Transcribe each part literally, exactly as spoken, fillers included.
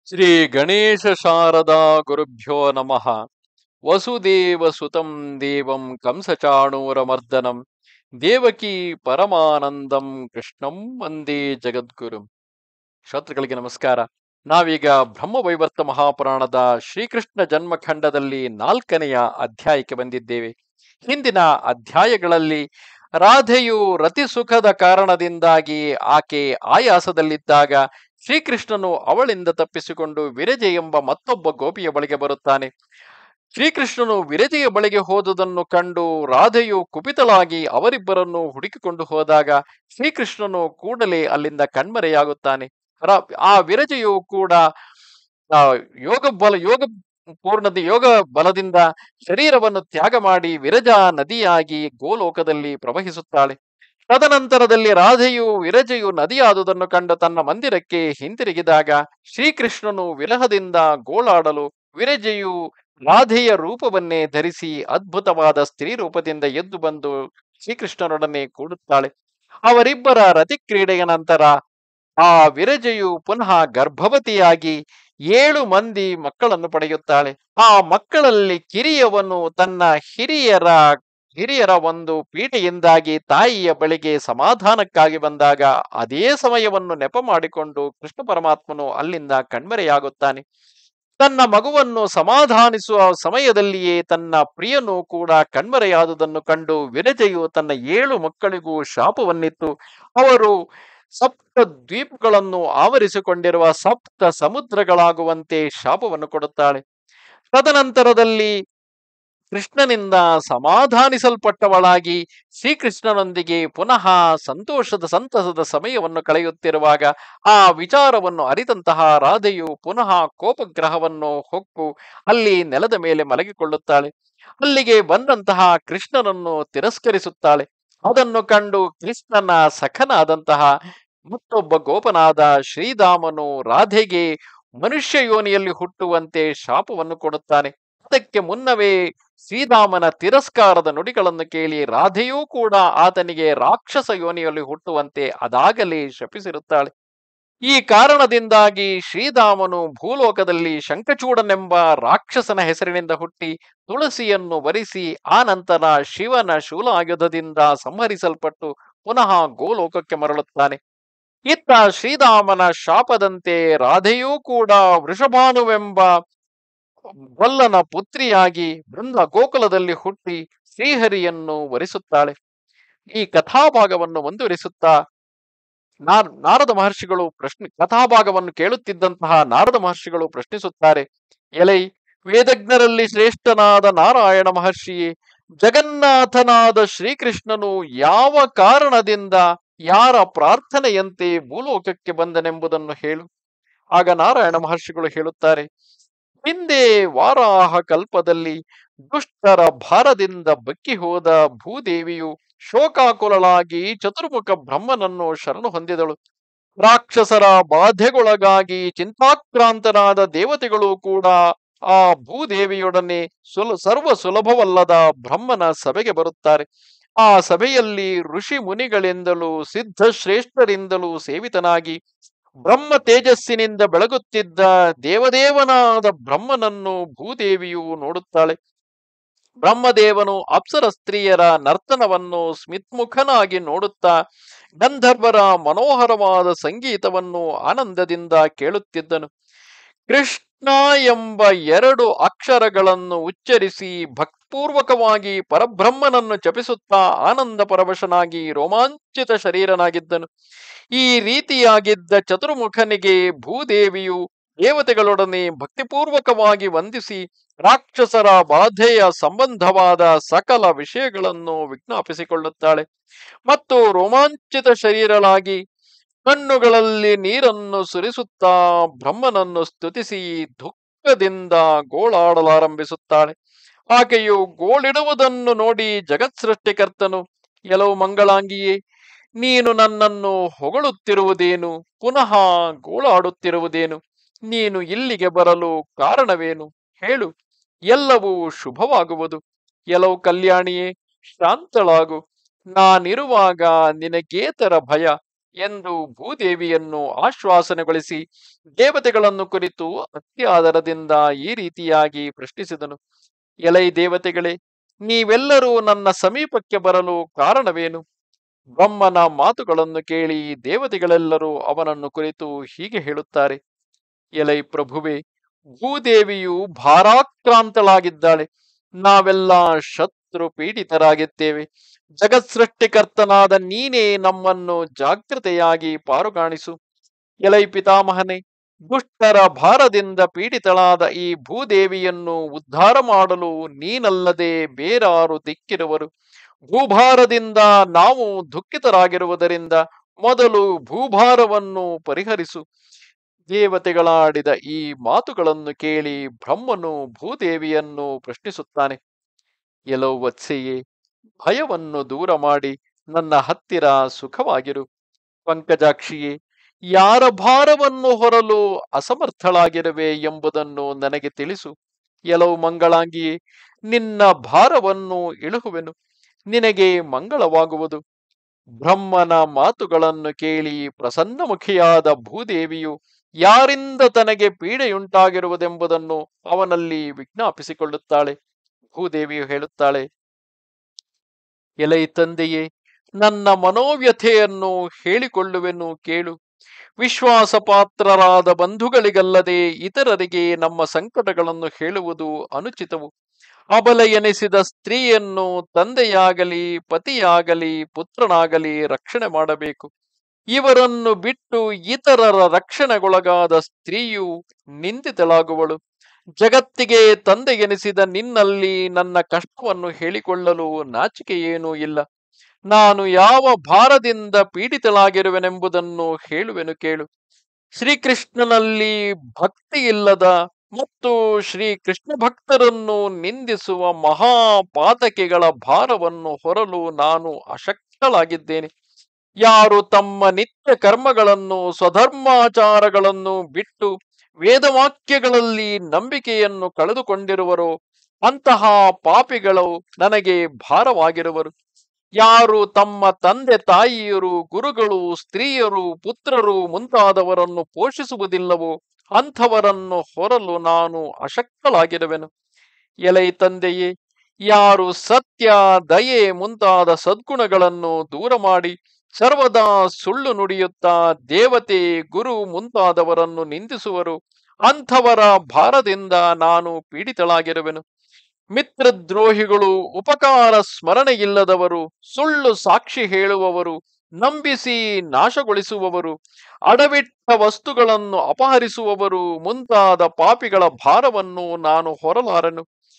ಶ್ರೀ ಗಣೇಶ ಶಾರದಾ ಗುರುಭ್ಯೋ ನಮಃ. ವಸುದೇವ ಸುತಂ ದೇವಂ ಕಂಸಚಾಣೂರಮರ್ದನಂ ದೇವಕಿ ಪರಮಾನಂದಂ ಕೃಷ್ಣಂ ವಂದೇ ಜಗದ್ಗುರು. ಶ್ರೋತೃಗಳಿಗೆ ನಮಸ್ಕಾರ. ನಾವೀಗ ಬ್ರಹ್ಮವೈವರ್ತ ಮಹಾಪುರಾಣದ ಶ್ರೀಕೃಷ್ಣ ಜನ್ಮಖಂಡದಲ್ಲಿ ನಾಲ್ಕನೆಯ ಅಧ್ಯಾಯಕ್ಕೆ ಬಂದಿದ್ದೇವೆ. ಹಿಂದಿನ ಅಧ್ಯಾಯಗಳಲ್ಲಿ ರಾಧೆಯು ರತಿಸುಖದ ಕಾರಣದಿಂದಾಗಿ ಆಕೆ ಆಯಾಸದಲ್ಲಿದ್ದಾಗ ಶ್ರೀಕೃಷ್ಣನು ಅವಳಿಂದ ತಪ್ಪಿಸಿಕೊಂಡು ವಿರಜೆ ಎಂಬ ಮತ್ತೊಬ್ಬ ಗೋಪಿಯ ಬಳಿಗೆ ಬರುತ್ತಾನೆ. ಶ್ರೀಕೃಷ್ಣನು ವಿರಜೆಯ ಬಳಿಗೆ ಹೋದುದನ್ನು ಕಂಡು ರಾಧೆಯು ಕುಪಿತಳಾಗಿ ಅವರಿಬ್ಬರನ್ನು ಹುಡುಕಿಕೊಂಡು ಹೋದಾಗ ಶ್ರೀಕೃಷ್ಣನು ಕೂಡಲೇ ಅಲ್ಲಿಂದ ಕಣ್ಮರೆಯಾಗುತ್ತಾನೆ. ಆ ವಿರಜೆಯು ಕೂಡ ಆ ಯೋಗ ಬಲ ಯೋಗ ಪೂರ್ಣದ ಯೋಗ ಬಲದಿಂದ ಶರೀರವನ್ನು ತ್ಯಾಗ ಮಾಡಿ ವಿರಜಾ ನದಿಯಾಗಿ ಗೋಲೋಕದಲ್ಲಿ ಪ್ರವಹಿಸುತ್ತಾಳೆ. ತದನಂತರದಲ್ಲಿ ರಾಧೆಯು ವಿರಜೆಯು ನದಿಯಾದುದನ್ನು ಕಂಡು ತನ್ನ ಮಂದಿರಕ್ಕೆ ಹಿಂತಿರುಗಿದಾಗ ಶ್ರೀಕೃಷ್ಣನು ವಿರಹದಿಂದ ಗೋಳಾಡಲು ವಿರಜೆಯು ರಾಧೆಯ ರೂಪವನ್ನೇ ಧರಿಸಿ ಅದ್ಭುತವಾದ ಸ್ತ್ರೀ ರೂಪದಿಂದ ಎದ್ದು ಬಂದು ಶ್ರೀಕೃಷ್ಣನೊಡನೆ ಕೂಡುತ್ತಾಳೆ. ಅವರಿಬ್ಬರ ರತಿಕ್ರೀಡೆಯ ನಂತರ ಆ ವಿರಜೆಯು ಪುನಃ ಗರ್ಭವತಿಯಾಗಿ ಏಳು ಮಂದಿ ಮಕ್ಕಳನ್ನು ಪಡೆಯುತ್ತಾಳೆ. ಆ ಮಕ್ಕಳಲ್ಲಿ ಕಿರಿಯವನು ತನ್ನ ಹಿರಿಯರ ಹಿರಿಯರ ಒಂದು ಪೀಠೆಯಿಂದಾಗಿ ತಾಯಿಯ ಬಳಿಗೆ ಸಮಾಧಾನಕ್ಕಾಗಿ ಬಂದಾಗ ಅದೇ ಸಮಯವನ್ನು ನೆಪ ಮಾಡಿಕೊಂಡು ಕೃಷ್ಣ ಪರಮಾತ್ಮನು ಅಲ್ಲಿಂದ ಕಣ್ಮರೆಯಾಗುತ್ತಾನೆ. ತನ್ನ ಮಗುವನ್ನು ಸಮಾಧಾನಿಸುವ ಸಮಯದಲ್ಲಿಯೇ ತನ್ನ ಪ್ರಿಯನು ಕೂಡ ಕಣ್ಮರೆಯಾದುದನ್ನು ಕಂಡು ವಿರಜೆಯು ತನ್ನ ಏಳು ಮಕ್ಕಳಿಗೂ ಶಾಪವನ್ನಿತ್ತು. ಅವರು ಸಪ್ತ ದ್ವೀಪಗಳನ್ನು ಆವರಿಸಿಕೊಂಡಿರುವ ಸಪ್ತ ಸಮುದ್ರಗಳಾಗುವಂತೆ ಶಾಪವನ್ನು ಕೊಡುತ್ತಾಳೆ. ತದನಂತರದಲ್ಲಿ ಕೃಷ್ಣನಿಂದ ಸಮಾಧಾನಿಸಲ್ಪಟ್ಟವಳಾಗಿ ಶ್ರೀಕೃಷ್ಣನೊಂದಿಗೆ ಪುನಃ ಸಂತೋಷದ ಸಂತಸದ ಸಮಯವನ್ನು ಕಳೆಯುತ್ತಿರುವಾಗ ಆ ವಿಚಾರವನ್ನು ಅರಿತಂತಹ ರಾಧೆಯು ಪುನಃ ಕೋಪಗ್ರಹವನ್ನು ಹೊಕ್ಕು ಅಲ್ಲಿ ನೆಲದ ಮೇಲೆ ಮಲಗಿಕೊಳ್ಳುತ್ತಾಳೆ. ಅಲ್ಲಿಗೆ ಬಂದಂತಹ ಕೃಷ್ಣನನ್ನು ತಿರಸ್ಕರಿಸುತ್ತಾಳೆ. ಅದನ್ನು ಕಂಡು ಕೃಷ್ಣನ ಸಖನಾದಂತಹ ಮತ್ತೊಬ್ಬ ಗೋಪನಾದ ಶ್ರೀಧಾಮನು ರಾಧೆಗೆ ಮನುಷ್ಯ ಯೋನಿಯಲ್ಲಿ ಹುಟ್ಟುವಂತೆ ಶಾಪವನ್ನು ಕೊಡುತ್ತಾನೆ. ಅದಕ್ಕೆ ಮುನ್ನವೇ ಶ್ರೀಧಾಮನ ತಿರಸ್ಕಾರದ ನುಡಿಗಳನ್ನು ಕೇಳಿ ರಾಧೆಯೂ ಕೂಡ ಆತನಿಗೆ ರಾಕ್ಷಸ ಯೋನಿಯಲ್ಲಿ ಹುಟ್ಟುವಂತೆ ಅದಾಗಲೇ ಶಪಿಸಿರುತ್ತಾಳೆ. ಈ ಕಾರಣದಿಂದಾಗಿ ಶ್ರೀಧಾಮನು ಭೂಲೋಕದಲ್ಲಿ ಶಂಖಚೂಡನೆಂಬ ರಾಕ್ಷಸನ ಹೆಸರಿನಿಂದ ಹುಟ್ಟಿ ತುಳಸಿಯನ್ನು ವರಿಸಿ ಆ ನಂತರ ಶಿವನ ಶೂಲಾಯುಧದಿಂದ ಸಂಹರಿಸಲ್ಪಟ್ಟು ಪುನಃ ಗೋಲೋಕಕ್ಕೆ ಮರಳುತ್ತಾನೆ. ಇತ್ತ ಶ್ರೀಧಾಮನ ಶಾಪದಂತೆ ರಾಧೆಯೂ ಕೂಡ ವೃಷಭಾನುವೆಂಬ ಗೊಲ್ಲನ ಪುತ್ರಿಯಾಗಿ ಬೃಂದ ಗೋಕುಲದಲ್ಲಿ ಹುಟ್ಟಿ ಶ್ರೀಹರಿಯನ್ನು ವರಿಸುತ್ತಾಳೆ. ಈ ಕಥಾಭಾಗವನ್ನು ಮುಂದುವರಿಸುತ್ತಾ ನಾರ್ ನಾರದ ಮಹರ್ಷಿಗಳು ಪ್ರಶ್ನೆ ಕಥಾಭಾಗವನ್ನು ಕೇಳುತ್ತಿದ್ದಂತಹ ನಾರದ ಮಹರ್ಷಿಗಳು ಪ್ರಶ್ನಿಸುತ್ತಾರೆ. ಎಲೈ ವೇದಜ್ಞರಲ್ಲಿ ಶ್ರೇಷ್ಠನಾದ ನಾರಾಯಣ ಮಹರ್ಷಿಯೇ, ಜಗನ್ನಾಥನಾದ ಶ್ರೀಕೃಷ್ಣನು ಯಾವ ಕಾರಣದಿಂದ ಯಾರ ಪ್ರಾರ್ಥನೆಯಂತೆ ಭೂಲೋಕಕ್ಕೆ ಬಂದನೆಂಬುದನ್ನು ಹೇಳು. ಆಗ ನಾರಾಯಣ ಮಹರ್ಷಿಗಳು ಹೇಳುತ್ತಾರೆ, ಹಿಂದೆ ವಾರಾಹ ಕಲ್ಪದಲ್ಲಿ ದುಷ್ಟರ ಭಾರದಿಂದ ಬಕ್ಕಿ ಹೋದ ಭೂದೇವಿಯು ಶೋಕಾಕುಲಳಾಗಿ ಚತುರ್ಮುಖ ಬ್ರಹ್ಮನನ್ನು ಶರಣು ಹೊಂದಿದಳು. ರಾಕ್ಷಸರ ಬಾಧೆಗೊಳಗಾಗಿ ಚಿಂತಾಕ್ರಾಂತನಾದ ದೇವತೆಗಳು ಕೂಡ ಆ ಭೂದೇವಿಯೊಡನೆ ಸುಲ ಸರ್ವ ಸುಲಭವಲ್ಲದ ಬ್ರಹ್ಮನ ಸಭೆಗೆ ಬರುತ್ತಾರೆ. ಆ ಸಭೆಯಲ್ಲಿ ಋಷಿ ಮುನಿಗಳಿಂದಲೂ ಸಿದ್ಧಶ್ರೇಷ್ಠರಿಂದಲೂ ಸೇವಿತನಾಗಿ ಬ್ರಹ್ಮ ತೇಜಸ್ಸಿನಿಂದ ಬೆಳಗುತ್ತಿದ್ದ ದೇವದೇವನಾದ ಬ್ರಹ್ಮನನ್ನು ಭೂದೇವಿಯು ನೋಡುತ್ತಾಳೆ. ಬ್ರಹ್ಮದೇವನು ಅಪ್ಸರ ಸ್ತ್ರೀಯರ ನರ್ತನವನ್ನು ಸ್ಮಿತ್ಮುಖನಾಗಿ ನೋಡುತ್ತಾ ಗಂಧರ್ವರ ಮನೋಹರವಾದ ಸಂಗೀತವನ್ನು ಆನಂದದಿಂದ ಕೇಳುತ್ತಿದ್ದನು. ಕೃಷ್ಣ ಎಂಬ ಎರಡು ಅಕ್ಷರಗಳನ್ನು ಉಚ್ಚರಿಸಿ ಭಕ್ತಿಪೂರ್ವಕವಾಗಿ ಪರಬ್ರಹ್ಮನನ್ನು ಜಪಿಸುತ್ತಾ ಆನಂದ ಪರವಶನಾಗಿ ರೋಮಾಂಚಿತ ಶರೀರನಾಗಿದ್ದನು. ಈ ರೀತಿಯಾಗಿದ್ದ ಚತುರ್ಮುಖನಿಗೆ ಭೂದೇವಿಯು ದೇವತೆಗಳೊಡನೆ ಭಕ್ತಿಪೂರ್ವಕವಾಗಿ ವಂದಿಸಿ ರಾಕ್ಷಸರ ಬಾಧೆಯ ಸಂಬಂಧವಾದ ಸಕಲ ವಿಷಯಗಳನ್ನು ವಿಜ್ಞಾಪಿಸಿಕೊಳ್ಳುತ್ತಾಳೆ. ಮತ್ತು ರೋಮಾಂಚಿತ ಶರೀರಳಾಗಿ ಕಣ್ಣುಗಳಲ್ಲಿ ನೀರನ್ನು ಸುರಿಸುತ್ತಾ ಬ್ರಹ್ಮನನ್ನು ಸ್ತುತಿಸಿ ದುಃಖದಿಂದ ಗೋಳಾಡಲಾರಂಭಿಸುತ್ತಾಳೆ. ಆಕೆಯು ಗೋಳಿಡುವುದನ್ನು ನೋಡಿ ಜಗತ್ ಸೃಷ್ಟಿಕರ್ತನು, ಎಲವು ಮಂಗಳಾಂಗಿಯೇ, ನೀನು ನನ್ನನ್ನು ಹೊಗಳುತ್ತಿರುವುದೇನು, ಪುನಃ ಗೋಳಾಡುತ್ತಿರುವುದೇನು? ನೀನು ಇಲ್ಲಿಗೆ ಬರಲು ಕಾರಣವೇನು ಹೇಳು, ಎಲ್ಲವೂ ಶುಭವಾಗುವುದು. ಎಲವು ಕಲ್ಯಾಣಿಯೇ, ಶಾಂತಳಾಗು. ನಾನಿರುವಾಗ ನಿನಗೇತರ ಭಯ, ಎಂದು ಭೂದೇವಿಯನ್ನು ಆಶ್ವಾಸನೆಗೊಳಿಸಿ ದೇವತೆಗಳನ್ನು ಕುರಿತು ಅತ್ಯಾದರದಿಂದ ಈ ರೀತಿಯಾಗಿ ಪ್ರಶ್ನಿಸಿದನು. ಎಲೈ ದೇವತೆಗಳೇ, ನೀವೆಲ್ಲರೂ ನನ್ನ ಸಮೀಪಕ್ಕೆ ಬರಲು ಕಾರಣವೇನು? ಬ್ರಹ್ಮನ ಮಾತುಗಳನ್ನು ಕೇಳಿ ದೇವತೆಗಳೆಲ್ಲರೂ ಅವನನ್ನು ಕುರಿತು ಹೀಗೆ ಹೇಳುತ್ತಾರೆ. ಎಲೈ ಪ್ರಭುವೆ, ಭೂದೇವಿಯು ಭಾರಾಕ್ರಾಂತಳಾಗಿದ್ದಾಳೆ. ನಾವೆಲ್ಲ ಶತ್ರು ಪೀಡಿತರಾಗಿದ್ದೇವೆ. ಜಗತ್ಸೃಷ್ಟಿಕರ್ತನಾದ ನೀನೇ ನಮ್ಮನ್ನು ಜಾಗೃತೆಯಾಗಿ ಪಾರುಗಾಣಿಸು. ಎಲೈ ಪಿತಾಮಹನೇ, ದುಷ್ಟರ ಭಾರದಿಂದ ಪೀಡಿತಳಾದ ಈ ಭೂದೇವಿಯನ್ನು ಉದ್ಧಾರ ಮಾಡಲು ನೀನಲ್ಲದೆ ಬೇರಾರು ದಿಕ್ಕಿರುವರು. ಭೂಭಾರದಿಂದ ನಾವು ದುಃಖಿತರಾಗಿರುವುದರಿಂದ ಮೊದಲು ಭೂಭಾರವನ್ನು ಪರಿಹರಿಸು. ದೇವತೆಗಳಾಡಿದ ಈ ಮಾತುಗಳನ್ನು ಕೇಳಿ ಬ್ರಹ್ಮನು ಭೂದೇವಿಯನ್ನು ಪ್ರಶ್ನಿಸುತ್ತಾನೆ. ಎಲೋ ವತ್ಸೆಯೇ, ಭಯವನ್ನು ದೂರ ಮಾಡಿ ನನ್ನ ಹತ್ತಿರ ಸುಖವಾಗಿರು. ಪಂಕಜಾಕ್ಷಿಯೇ, ಯಾರ ಭಾರವನ್ನು ಹೊರಲು ಅಸಮರ್ಥಳಾಗಿರುವೆ ಎಂಬುದನ್ನು ನನಗೆ ತಿಳಿಸು. ಎಲವು ಮಂಗಳಾಂಗಿಯೇ, ನಿನ್ನ ಭಾರವನ್ನು ಇಳುಹುವೆನು, ನಿನಗೆ ಮಂಗಳವಾಗುವುದು. ಬ್ರಹ್ಮನ ಮಾತುಗಳನ್ನು ಕೇಳಿ ಪ್ರಸನ್ನಮುಖಿಯಾದ ಭೂದೇವಿಯು ಯಾರಿಂದ ತನಗೆ ಪೀಡೆಯುಂಟಾಗಿರುವುದೆಂಬುದನ್ನು ಅವನಲ್ಲಿ ವಿಜ್ಞಾಪಿಸಿಕೊಳ್ಳುತ್ತಾಳೆ. ಭೂದೇವಿಯು ಹೇಳುತ್ತಾಳೆ, ಎಲೈ ತಂದೆಯೇ, ನನ್ನ ಮನೋವ್ಯಥೆಯನ್ನು ಹೇಳಿಕೊಳ್ಳುವೆನು ಕೇಳು. ವಿಶ್ವಾಸಪಾತ್ರರಾದ ಬಂಧುಗಳಿಗಲ್ಲದೆ ಇತರರಿಗೆ ನಮ್ಮ ಸಂಕಟಗಳನ್ನು ಹೇಳುವುದು ಅನುಚಿತವು. ಅಬಲ ಎನಿಸಿದ ಸ್ತ್ರೀಯನ್ನು ತಂದೆಯಾಗಲಿ ಪತಿಯಾಗಲಿ ಪುತ್ರನಾಗಲಿ ರಕ್ಷಣೆ ಮಾಡಬೇಕು. ಇವರನ್ನು ಬಿಟ್ಟು ಇತರರ ರಕ್ಷಣೆಗೊಳಗಾದ ಸ್ತ್ರೀಯು ನಿಂದಿತಳಾಗುವಳು. ಜಗತ್ತಿಗೆ ತಂದೆ ಎನಿಸಿದ ನಿನ್ನಲ್ಲಿ ನನ್ನ ಕಷ್ಟವನ್ನು ಹೇಳಿಕೊಳ್ಳಲು ನಾಚಿಕೆಯೇನೂ ಇಲ್ಲ. ನಾನು ಯಾವ ಭಾರದಿಂದ ಪೀಡಿತಳಾಗಿರುವೆನೆಂಬುದನ್ನು ಹೇಳುವೆನು ಕೇಳು. ಶ್ರೀಕೃಷ್ಣನಲ್ಲಿ ಭಕ್ತಿ ಇಲ್ಲದ ಮತ್ತು ಶ್ರೀ ಕೃಷ್ಣ ಭಕ್ತರನ್ನು ನಿಂದಿಸುವ ಮಹಾಪಾತಕಿಗಳ ಭಾರವನ್ನು ಹೊರಲು ನಾನು ಅಶಕ್ತಳಾಗಿದ್ದೇನೆ. ಯಾರು ತಮ್ಮ ನಿತ್ಯ ಕರ್ಮಗಳನ್ನು ಸ್ವಧರ್ಮಾಚಾರಗಳನ್ನು ಬಿಟ್ಟು ವೇದವಾಕ್ಯಗಳಲ್ಲಿ ನಂಬಿಕೆಯನ್ನು ಕಳೆದುಕೊಂಡಿರುವರೋ ಅಂತಹ ಪಾಪಿಗಳು ನನಗೆ ಭಾರವಾಗಿರುವರು. ಯಾರು ತಮ್ಮ ತಂದೆ ತಾಯಿಯರು, ಗುರುಗಳು, ಸ್ತ್ರೀಯರು, ಪುತ್ರರು ಮುಂತಾದವರನ್ನು ಪೋಷಿಸುವುದಿಲ್ಲವೋ ಅಂಥವರನ್ನು ಹೊರಲು ನಾನು ಅಶಕ್ತಳಾಗಿರುವೆನು. ಎಲೈ ತಂದೆಯೇ, ಯಾರು ಸತ್ಯ, ದಯೆ ಮುಂತಾದ ಸದ್ಗುಣಗಳನ್ನು ದೂರ ಮಾಡಿ ಸರ್ವದಾ ಸುಳ್ಳು ನುಡಿಯುತ್ತಾ ದೇವತೆ, ಗುರು ಮುಂತಾದವರನ್ನು ನಿಂದಿಸುವರು ಅಂಥವರ ಭಾರದಿಂದ ನಾನು ಪೀಡಿತಳಾಗಿರುವೆನು. ಮಿತ್ರದ್ರೋಹಿಗಳು, ಉಪಕಾರ ಸ್ಮರಣೆಯಿಲ್ಲದವರು, ಸುಳ್ಳು ಸಾಕ್ಷಿ ಹೇಳುವವರು, ನಂಬಿಸಿ ನಾಶಗೊಳಿಸುವವರು, ಅಡವಿಟ್ಟ ವಸ್ತುಗಳನ್ನು ಅಪಹರಿಸುವವರು ಮುಂತಾದ ಪಾಪಿಗಳ ಭಾರವನ್ನು ನಾನು ಹೊರಲಾರನು.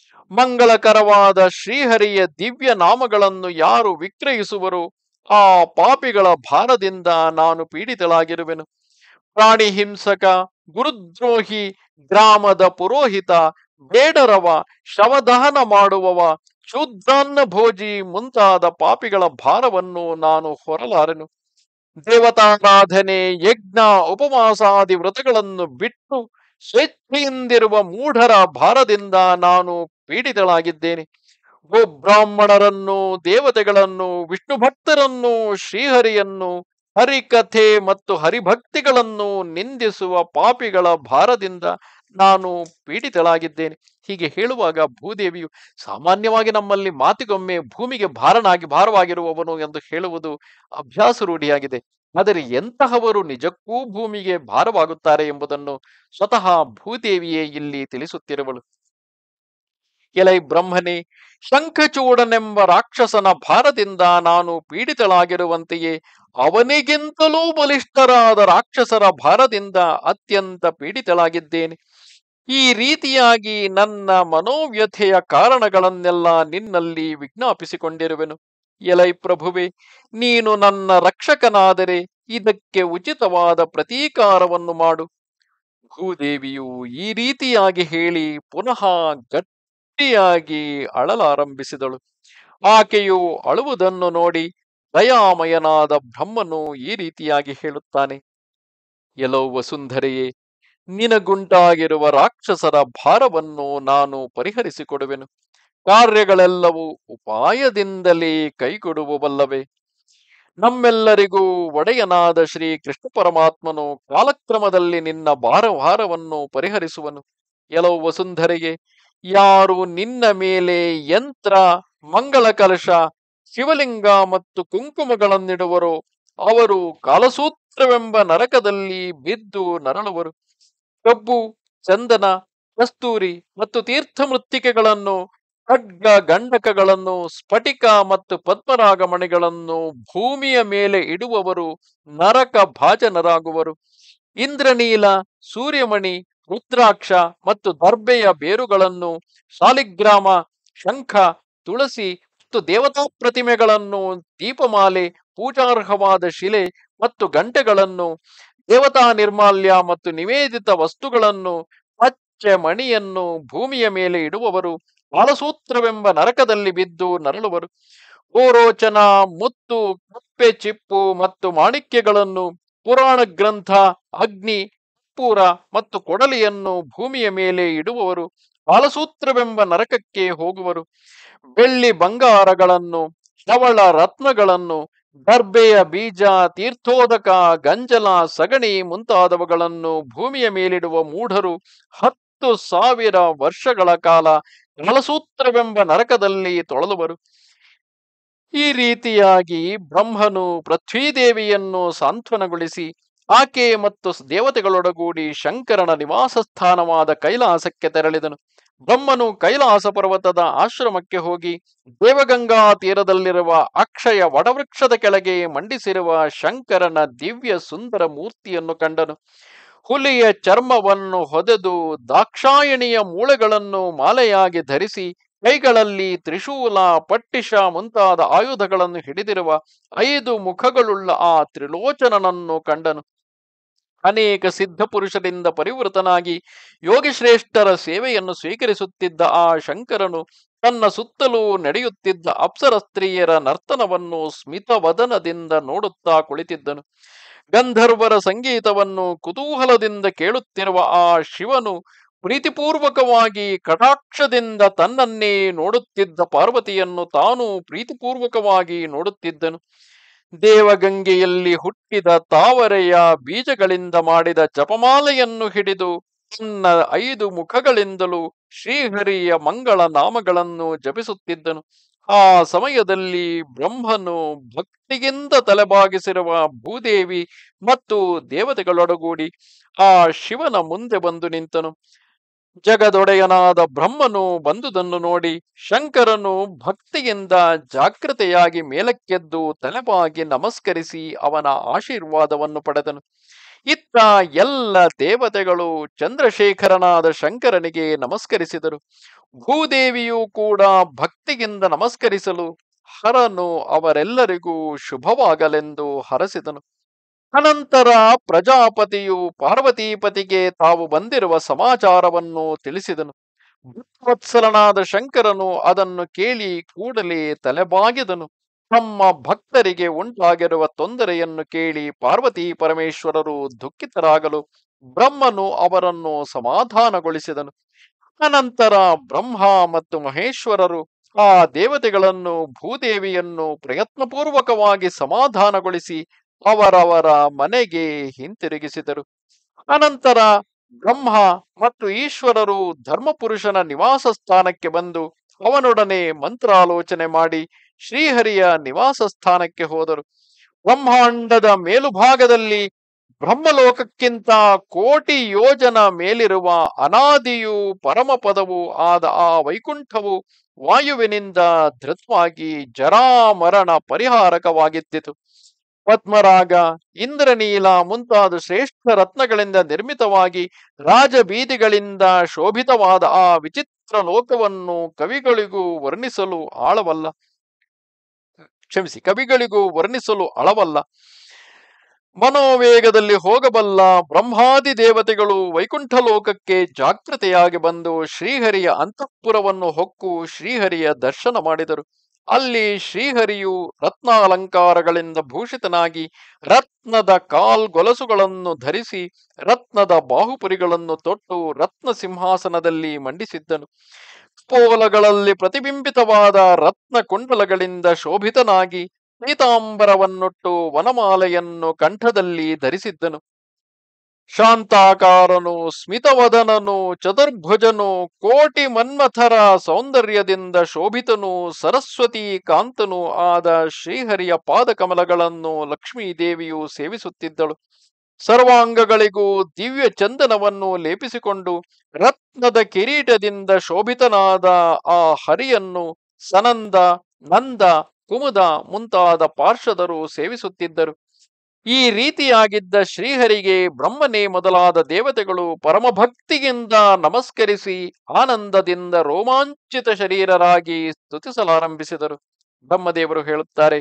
ಮಂಗಳಕರವಾದ ಶ್ರೀಹರಿಯ ದಿವ್ಯ ನಾಮಗಳನ್ನು ಯಾರು ವಿಕ್ರಯಿಸುವರೋ ಆ ಪಾಪಿಗಳ ಭಾರದಿಂದ ನಾನು ಪೀಡಿತಳಾಗಿರುವೆನು. ಪ್ರಾಣಿ ಹಿಂಸಕ, ಗುರುದ್ರೋಹಿ, ಗ್ರಾಮದ ಪುರೋಹಿತ, ಬೇಡರವ, ಶವದಹನ ಮಾಡುವವ, ಶೂದ್ರಾನ್ನ ಭೋಜಿ ಮುಂತಾದ ಪಾಪಿಗಳ ಭಾರವನ್ನು ನಾನು ಹೊರಲಾರೆನು. ದೇವತಾರಾಧನೆ, ಯಜ್ಞ, ಉಪವಾಸಾದಿ ವ್ರತಗಳನ್ನು ಬಿಟ್ಟು ಸ್ವೇಚ್ಛೆಯಿಂದಿರುವ ಮೂಢರ ಭಾರದಿಂದ ನಾನು ಪೀಡಿತಳಾಗಿದ್ದೇನೆ. ಗೋಬ್ರಾಹ್ಮಣರನ್ನು, ದೇವತೆಗಳನ್ನು, ವಿಷ್ಣು ಭಕ್ತರನ್ನು, ಶ್ರೀಹರಿಯನ್ನು, ಹರಿಕಥೆ ಮತ್ತು ಹರಿಭಕ್ತಿಗಳನ್ನು ನಿಂದಿಸುವ ಪಾಪಿಗಳ ಭಾರದಿಂದ ನಾನು ಪೀಡಿತಳಾಗಿದ್ದೇನೆ. ಹೀಗೆ ಹೇಳುವಾಗ ಭೂದೇವಿಯು, ಸಾಮಾನ್ಯವಾಗಿ ನಮ್ಮಲ್ಲಿ ಮಾತಿಗೊಮ್ಮೆ ಭೂಮಿಗೆ ಭಾರನಾಗಿ ಭಾರವಾಗಿರುವವನು ಎಂದು ಹೇಳುವುದು ಅಭ್ಯಾಸ ರೂಢಿಯಾಗಿದೆ. ಆದರೆ ಎಂತಹವರು ನಿಜಕ್ಕೂ ಭೂಮಿಗೆ ಭಾರವಾಗುತ್ತಾರೆ ಎಂಬುದನ್ನು ಸ್ವತಃ ಭೂದೇವಿಯೇ ಇಲ್ಲಿ ತಿಳಿಸುತ್ತಿರುವಳು. ಎಲೈ ಬ್ರಹ್ಮನೇ, ಶಂಖಚೂಡನೆಂಬ ರಾಕ್ಷಸನ ಭಾರದಿಂದ ನಾನು ಪೀಡಿತಳಾಗಿರುವಂತೆಯೇ ಅವನಿಗಿಂತಲೂ ಬಲಿಷ್ಠರಾದ ರಾಕ್ಷಸರ ಭಾರದಿಂದ ಅತ್ಯಂತ ಪೀಡಿತಳಾಗಿದ್ದೇನೆ. ಈ ರೀತಿಯಾಗಿ ನನ್ನ ಮನೋವ್ಯಥೆಯ ಕಾರಣಗಳನ್ನೆಲ್ಲ ನಿನ್ನಲ್ಲಿ ವಿಜ್ಞಾಪಿಸಿಕೊಂಡಿರುವೆನು. ಎಲೈ ಪ್ರಭುವೆ, ನೀನು ನನ್ನ ರಕ್ಷಕನಾದರೆ ಇದಕ್ಕೆ ಉಚಿತವಾದ ಪ್ರತೀಕಾರವನ್ನು ಮಾಡು. ಭೂದೇವಿಯು ಈ ರೀತಿಯಾಗಿ ಹೇಳಿ ಪುನಃ ಗಟ್ಟಿಯಾಗಿ ಅಳಲಾರಂಭಿಸಿದಳು. ಆಕೆಯು ಅಳುವುದನ್ನು ನೋಡಿ ದಯಾಮಯನಾದ ಬ್ರಹ್ಮನು ಈ ರೀತಿಯಾಗಿ ಹೇಳುತ್ತಾನೆ. ಎಲೋ ವಸುಂಧರೆಯೇ, ನಿನಗುಂಟಾಗಿರುವ ರಾಕ್ಷಸರ ಭಾರವನ್ನು ನಾನು ಪರಿಹರಿಸಿಕೊಡುವೆನು. ಕಾರ್ಯಗಳೆಲ್ಲವೂ ಉಪಾಯದಿಂದಲೇ ಕೈಗೊಡುವವಲ್ಲವೇ? ನಮ್ಮೆಲ್ಲರಿಗೂ ಒಡೆಯನಾದ ಶ್ರೀ ಕೃಷ್ಣ ಪರಮಾತ್ಮನು ಕಾಲಕ್ರಮದಲ್ಲಿ ನಿನ್ನ ಭಾರಭಾರವನ್ನು ಪರಿಹರಿಸುವನು. ಎಲವು ವಸುಂಧರೆಗೆ, ಯಾರು ನಿನ್ನ ಮೇಲೆ ಯಂತ್ರ, ಮಂಗಳ ಕಲಶ, ಶಿವಲಿಂಗ ಮತ್ತು ಕುಂಕುಮಗಳನ್ನಿಡುವರೋ ಅವರು ಕಾಲಸೂತ್ರವೆಂಬ ನರಕದಲ್ಲಿ ಬಿದ್ದು ನರಳುವರು. ಕಬ್ಬು, ಚಂದನ, ಕಸ್ತೂರಿ ಮತ್ತು ತೀರ್ಥ ಮೃತ್ತಿಕೆಗಳನ್ನು, ಖಡ್ಗ ಗಂಡಕಗಳನ್ನು, ಸ್ಫಟಿಕ ಮತ್ತು ಪದ್ಮರಾಗಮಣಿಗಳನ್ನು ಭೂಮಿಯ ಮೇಲೆ ಇಡುವವರು ನರಕ ಭಾಜನರಾಗುವರು. ಇಂದ್ರನೀಲ, ಸೂರ್ಯಮಣಿ, ರುದ್ರಾಕ್ಷ ಮತ್ತು ದರ್ಬೆಯ ಬೇರುಗಳನ್ನು, ಶಾಲಿಗ್ರಾಮ, ಶಂಖ, ತುಳಸಿ ಮತ್ತು ದೇವತಾ ಪ್ರತಿಮೆಗಳನ್ನು, ದೀಪಮಾಲೆ, ಪೂಜಾರ್ಹವಾದ ಶಿಲೆ ಮತ್ತು ಗಂಟೆಗಳನ್ನು, ದೇವತಾ ನಿರ್ಮಾಲ್ಯ ಮತ್ತು ನಿವೇದಿತ ವಸ್ತುಗಳನ್ನು, ಪಚ್ಚೆ ಮಣಿಯನ್ನು ಭೂಮಿಯ ಮೇಲೆ ಇಡುವವರು ಕಾಲಸೂತ್ರವೆಂಬ ನರಕದಲ್ಲಿ ಬಿದ್ದು ನರಳುವರು. ಗೋರೋಚನ, ಮುತ್ತು, ಕಪ್ಪೆ ಚಿಪ್ಪು ಮತ್ತು ಮಾಣಿಕ್ಯಗಳನ್ನು, ಪುರಾಣ ಗ್ರಂಥ, ಅಗ್ನಿ, ಕರ್ಪೂರ ಮತ್ತು ಕೊಡಲಿಯನ್ನು ಭೂಮಿಯ ಮೇಲೆ ಇಡುವವರು ಕಾಲಸೂತ್ರವೆಂಬ ನರಕಕ್ಕೆ ಹೋಗುವರು. ಬೆಳ್ಳಿ ಬಂಗಾರಗಳನ್ನು, ಶ್ರವಳ ರತ್ನಗಳನ್ನು, ದರ್ಬೆಯ ಬೀಜ, ತೀರ್ಥೋದಕ, ಗಂಜಲ, ಸಗಣಿ ಮುಂತಾದವುಗಳನ್ನು ಭೂಮಿಯ ಮೇಲಿಡುವ ಮೂಢರು ಹತ್ತು ಸಾವಿರ ವರ್ಷಗಳ ಕಾಲ ಕಾಲಸೂತ್ರವೆಂಬ ನರಕದಲ್ಲಿ ತೊಳಲುವರು. ಈ ರೀತಿಯಾಗಿ ಬ್ರಹ್ಮನು ಪೃಥ್ವೀದೇವಿಯನ್ನು ಸಾಂತ್ವನಗೊಳಿಸಿ ಆಕೆ ಮತ್ತು ದೇವತೆಗಳೊಡಗೂಡಿ ಶಂಕರನ ನಿವಾಸ ಸ್ಥಾನವಾದ ಕೈಲಾಸಕ್ಕೆ ತೆರಳಿದನು. ಬ್ರಹ್ಮನು ಕೈಲಾಸ ಪರ್ವತದ ಆಶ್ರಮಕ್ಕೆ ಹೋಗಿ ದೇವಗಂಗಾ ತೀರದಲ್ಲಿರುವ ಅಕ್ಷಯ ವಟವೃಕ್ಷದ ಕೆಳಗೆ ಮಂಡಿಸಿರುವ ಶಂಕರನ ದಿವ್ಯ ಸುಂದರ ಮೂರ್ತಿಯನ್ನು ಕಂಡನು. ಹುಲಿಯ ಚರ್ಮವನ್ನು ಹೊದೆದು ದಾಕ್ಷಾಯಣಿಯ ಮೂಳೆಗಳನ್ನು ಮಾಲೆಯಾಗಿ ಧರಿಸಿ ಕೈಗಳಲ್ಲಿ ತ್ರಿಶೂಲ, ಪಟ್ಟಿಷ ಮುಂತಾದ ಆಯುಧಗಳನ್ನು ಹಿಡಿದಿರುವ ಐದು ಮುಖಗಳುಳ್ಳ ಆ ತ್ರಿಲೋಚನನನ್ನು ಕಂಡನು. ಅನೇಕ ಸಿದ್ಧ ಪುರುಷರಿಂದ ಪರಿವೃತನಾಗಿ ಯೋಗಿಶ್ರೇಷ್ಠರ ಸೇವೆಯನ್ನು ಸ್ವೀಕರಿಸುತ್ತಿದ್ದ ಆ ಶಂಕರನು ತನ್ನ ಸುತ್ತಲೂ ನಡೆಯುತ್ತಿದ್ದ ಅಪ್ಸರ ಸ್ತ್ರೀಯರ ನರ್ತನವನ್ನು ಸ್ಮಿತವದನದಿಂದ ನೋಡುತ್ತಾ ಕುಳಿತಿದ್ದನು. ಗಂಧರ್ವರ ಸಂಗೀತವನ್ನು ಕುತೂಹಲದಿಂದ ಕೇಳುತ್ತಿರುವ ಆ ಶಿವನು ಪ್ರೀತಿಪೂರ್ವಕವಾಗಿ ಕಟಾಕ್ಷದಿಂದ ತನ್ನನ್ನೇ ನೋಡುತ್ತಿದ್ದ ಪಾರ್ವತಿಯನ್ನು ತಾನೂ ಪ್ರೀತಿಪೂರ್ವಕವಾಗಿ ನೋಡುತ್ತಿದ್ದನು. ದೇವಗಂಗೆಯಲ್ಲಿ ಹುಟ್ಟಿದ ತಾವರೆಯ ಬೀಜಗಳಿಂದ ಮಾಡಿದ ಜಪಮಾಲೆಯನ್ನು ಹಿಡಿದು ತನ್ನ ಐದು ಮುಖಗಳಿಂದಲೂ ಶ್ರೀಹರಿಯ ಮಂಗಳ ನಾಮಗಳನ್ನು ಜಪಿಸುತ್ತಿದ್ದನು. ಆ ಸಮಯದಲ್ಲಿ ಬ್ರಹ್ಮನು ಭಕ್ತಿಗಿಂತ ತಲೆಬಾಗಿಸಿರುವ ಭೂದೇವಿ ಮತ್ತು ದೇವತೆಗಳೊಡಗೂಡಿ ಆ ಶಿವನ ಮುಂದೆ ಬಂದು ನಿಂತನು. ಜಗದೊಡೆಯನಾದ ಬ್ರಹ್ಮನು ಬಂದುದನ್ನು ನೋಡಿ ಶಂಕರನು ಭಕ್ತಿಯಿಂದ ಜಾಗೃತೆಯಾಗಿ ಮೇಲಕ್ಕೆದ್ದು ತಲೆಬಾಗಿ ನಮಸ್ಕರಿಸಿ ಅವನ ಆಶೀರ್ವಾದವನ್ನು ಪಡೆದನು. ಇತ್ತ ಎಲ್ಲ ದೇವತೆಗಳು ಚಂದ್ರಶೇಖರನಾದ ಶಂಕರನಿಗೆ ನಮಸ್ಕರಿಸಿದರು. ಭೂದೇವಿಯೂ ಕೂಡ ಭಕ್ತಿಯಿಂದ ನಮಸ್ಕರಿಸಲು ಹರನು ಅವರೆಲ್ಲರಿಗೂ ಶುಭವಾಗಲೆಂದು ಹರಸಿದನು. ಅನಂತರ ಪ್ರಜಾಪತಿಯು ಪಾರ್ವತೀಪತಿಗೆ ತಾವು ಬಂದಿರುವ ಸಮಾಚಾರವನ್ನು ತಿಳಿಸಿದನು. ಭಕ್ತವತ್ಸಲನಾದ ಶಂಕರನು ಅದನ್ನು ಕೇಳಿ ಕೂಡಲೇ ತಲೆಬಾಗಿದನು. ತಮ್ಮ ಭಕ್ತರಿಗೆ ಉಂಟಾಗಿರುವ ತೊಂದರೆಯನ್ನು ಕೇಳಿ ಪಾರ್ವತಿ ಪರಮೇಶ್ವರರು ದುಃಖಿತರಾಗಲು ಬ್ರಹ್ಮನು ಅವರನ್ನು ಸಮಾಧಾನಗೊಳಿಸಿದನು. ಅನಂತರ ಬ್ರಹ್ಮ ಮತ್ತು ಮಹೇಶ್ವರರು ಆ ದೇವತೆಗಳನ್ನು ಭೂದೇವಿಯನ್ನು ಪ್ರಯತ್ನಪೂರ್ವಕವಾಗಿ ಸಮಾಧಾನಗೊಳಿಸಿ ಅವರವರ ಮನೆಗೆ ಹಿಂತಿರುಗಿಸಿದರು. ಅನಂತರ ಬ್ರಹ್ಮ ಮತ್ತು ಈಶ್ವರರು ಧರ್ಮಪುರುಷನ ನಿವಾಸ ಸ್ಥಾನಕ್ಕೆ ಬಂದು ಅವನೊಡನೆ ಮಂತ್ರಾಲೋಚನೆ ಮಾಡಿ ಶ್ರೀಹರಿಯ ನಿವಾಸ ಸ್ಥಾನಕ್ಕೆ ಹೋದರು. ಬ್ರಹ್ಮಾಂಡದ ಮೇಲುಭಾಗದಲ್ಲಿ ಬ್ರಹ್ಮಲೋಕಕ್ಕಿಂತ ಕೋಟಿ ಯೋಜನ ಮೇಲಿರುವ ಅನಾದಿಯೂ ಪರಮಪದವೂ ಆದ ಆ ವೈಕುಂಠವು ವಾಯುವಿನಿಂದ ಧೃತವಾಗಿ ಜರಾಮರಣ ಪರಿಹಾರಕವಾಗಿದ್ದಿತು. ಪದ್ಮರಾಗ, ಇಂದ್ರನೀಲ ಮುಂತಾದ ಶ್ರೇಷ್ಠ ರತ್ನಗಳಿಂದ ನಿರ್ಮಿತವಾಗಿ ರಾಜಬೀದಿಗಳಿಂದ ಶೋಭಿತವಾದ ಆ ವಿಚಿತ್ರ ಲೋಕವನ್ನು ಕವಿಗಳಿಗೂ ವರ್ಣಿಸಲು ಆಳವಲ್ಲ ಕ್ಷಮಿಸಿ ಕವಿಗಳಿಗೂ ವರ್ಣಿಸಲು ಅಳವಲ್ಲ. ಮನೋವೇಗದಲ್ಲಿ ಹೋಗಬಲ್ಲ ಬ್ರಹ್ಮಾದಿ ದೇವತೆಗಳು ವೈಕುಂಠ ಲೋಕಕ್ಕೆ ಜಾಗೃತೆಯಾಗಿ ಬಂದು ಶ್ರೀಹರಿಯ ಅಂತಃಪುರವನ್ನು ಹೊಕ್ಕು ಶ್ರೀಹರಿಯ ದರ್ಶನ ಮಾಡಿದರು. ಅಲ್ಲಿ ಶ್ರೀಹರಿಯು ರತ್ನಾಲಂಕಾರಗಳಿಂದ ಭೂಷಿತನಾಗಿ ರತ್ನದ ಕಾಲ್ಗೊಲಸುಗಳನ್ನು ಧರಿಸಿ ರತ್ನದ ಬಾಹುಪುರಿಗಳನ್ನು ತೊಟ್ಟು ರತ್ನ ಸಿಂಹಾಸನದಲ್ಲಿ ಮಂಡಿಸಿದ್ದನು. ಪೋಲಗಳಲ್ಲಿ ಪ್ರತಿಬಿಂಬಿತವಾದ ರತ್ನ ಕುಂಡಲಗಳಿಂದ ಶೋಭಿತನಾಗಿ ಪೀತಾಂಬರವನ್ನುಟ್ಟು ವನಮಾಲೆಯನ್ನು ಕಂಠದಲ್ಲಿ ಧರಿಸಿದ್ದನು. ಶಾಂತಾಕಾರನು, ಸ್ಮಿತವದನನು, ಚತುರ್ಭುಜನು, ಕೋಟಿ ಮನ್ಮಥರ ಸೌಂದರ್ಯದಿಂದ ಶೋಭಿತನು, ಸರಸ್ವತಿ ಕಾಂತನು ಆದ ಶ್ರೀಹರಿಯ ಪಾದಕಮಲಗಳನ್ನು ಲಕ್ಷ್ಮೀದೇವಿಯು ಸೇವಿಸುತ್ತಿದ್ದಳು. ಸರ್ವಾಂಗಗಳಿಗೂ ದಿವ್ಯ ಚಂದನವನ್ನು ಲೇಪಿಸಿಕೊಂಡು ರತ್ನದ ಕಿರೀಟದಿಂದ ಶೋಭಿತನಾದ ಆ ಹರಿಯನ್ನು ಸನಂದ, ನಂದ, ಕುಮುದ ಮುಂತಾದ ಪಾರ್ಷದರು ಸೇವಿಸುತ್ತಿದ್ದರು. ಈ ರೀತಿಯಾಗಿದ್ದ ಶ್ರೀಹರಿಗೆ ಬ್ರಹ್ಮನೇ ಮೊದಲಾದ ದೇವತೆಗಳು ಪರಮಭಕ್ತಿಯಿಂದ ನಮಸ್ಕರಿಸಿ ಆನಂದದಿಂದ ರೋಮಾಂಚಿತ ಶರೀರರಾಗಿ ಸ್ತುತಿಸಲಾರಂಭಿಸಿದರು. ಬ್ರಹ್ಮದೇವರು ಹೇಳುತ್ತಾರೆ,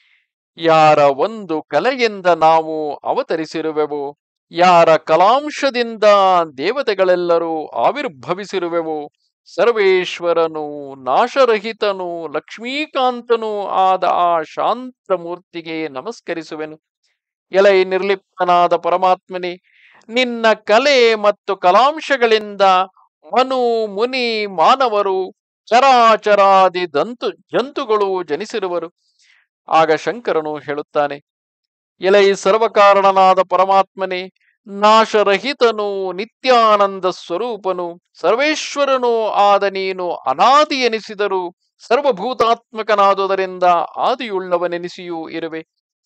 ಯಾರ ಒಂದು ಕಲೆಯಿಂದ ನಾವು ಅವತರಿಸಿರುವೆವೋ, ಯಾರ ಕಲಾಂಶದಿಂದ ದೇವತೆಗಳೆಲ್ಲರೂ ಆವಿರ್ಭವಿಸಿರುವೆವೋ, ಸರ್ವೇಶ್ವರನು, ನಾಶರಹಿತನು, ಲಕ್ಷ್ಮೀಕಾಂತನೂ ಆದ ಆ ಶಾಂತ ಮೂರ್ತಿಗೆ ನಮಸ್ಕರಿಸುವೆನು. ಎಲೈ ನಿರ್ಲಿಪ್ತನಾದ ಪರಮಾತ್ಮನೇ, ನಿನ್ನ ಕಲೆ ಮತ್ತು ಕಲಾಂಶಗಳಿಂದ ಮನು, ಮುನಿ, ಮಾನವರು, ಚರಾಚರಾದಿ ದಂತು ಜಂತುಗಳು ಜನಿಸಿರುವರು. ಆಗ ಶಂಕರನು ಹೇಳುತ್ತಾನೆ, ಎಲೈ ಸರ್ವಕಾರಣನಾದ ಪರಮಾತ್ಮನೇ, ನಾಶರಹಿತನು, ನಿತ್ಯಾನಂದ ಸ್ವರೂಪನು, ಸರ್ವೇಶ್ವರನು ಆದ ನೀನು ಅನಾದಿ ಎನಿಸಿದರೂ ಸರ್ವಭೂತಾತ್ಮಕನಾದುದರಿಂದ ಆದಿಯುಳ್ಳವನೆನಿಸಿಯೂ ಇರುವೆ.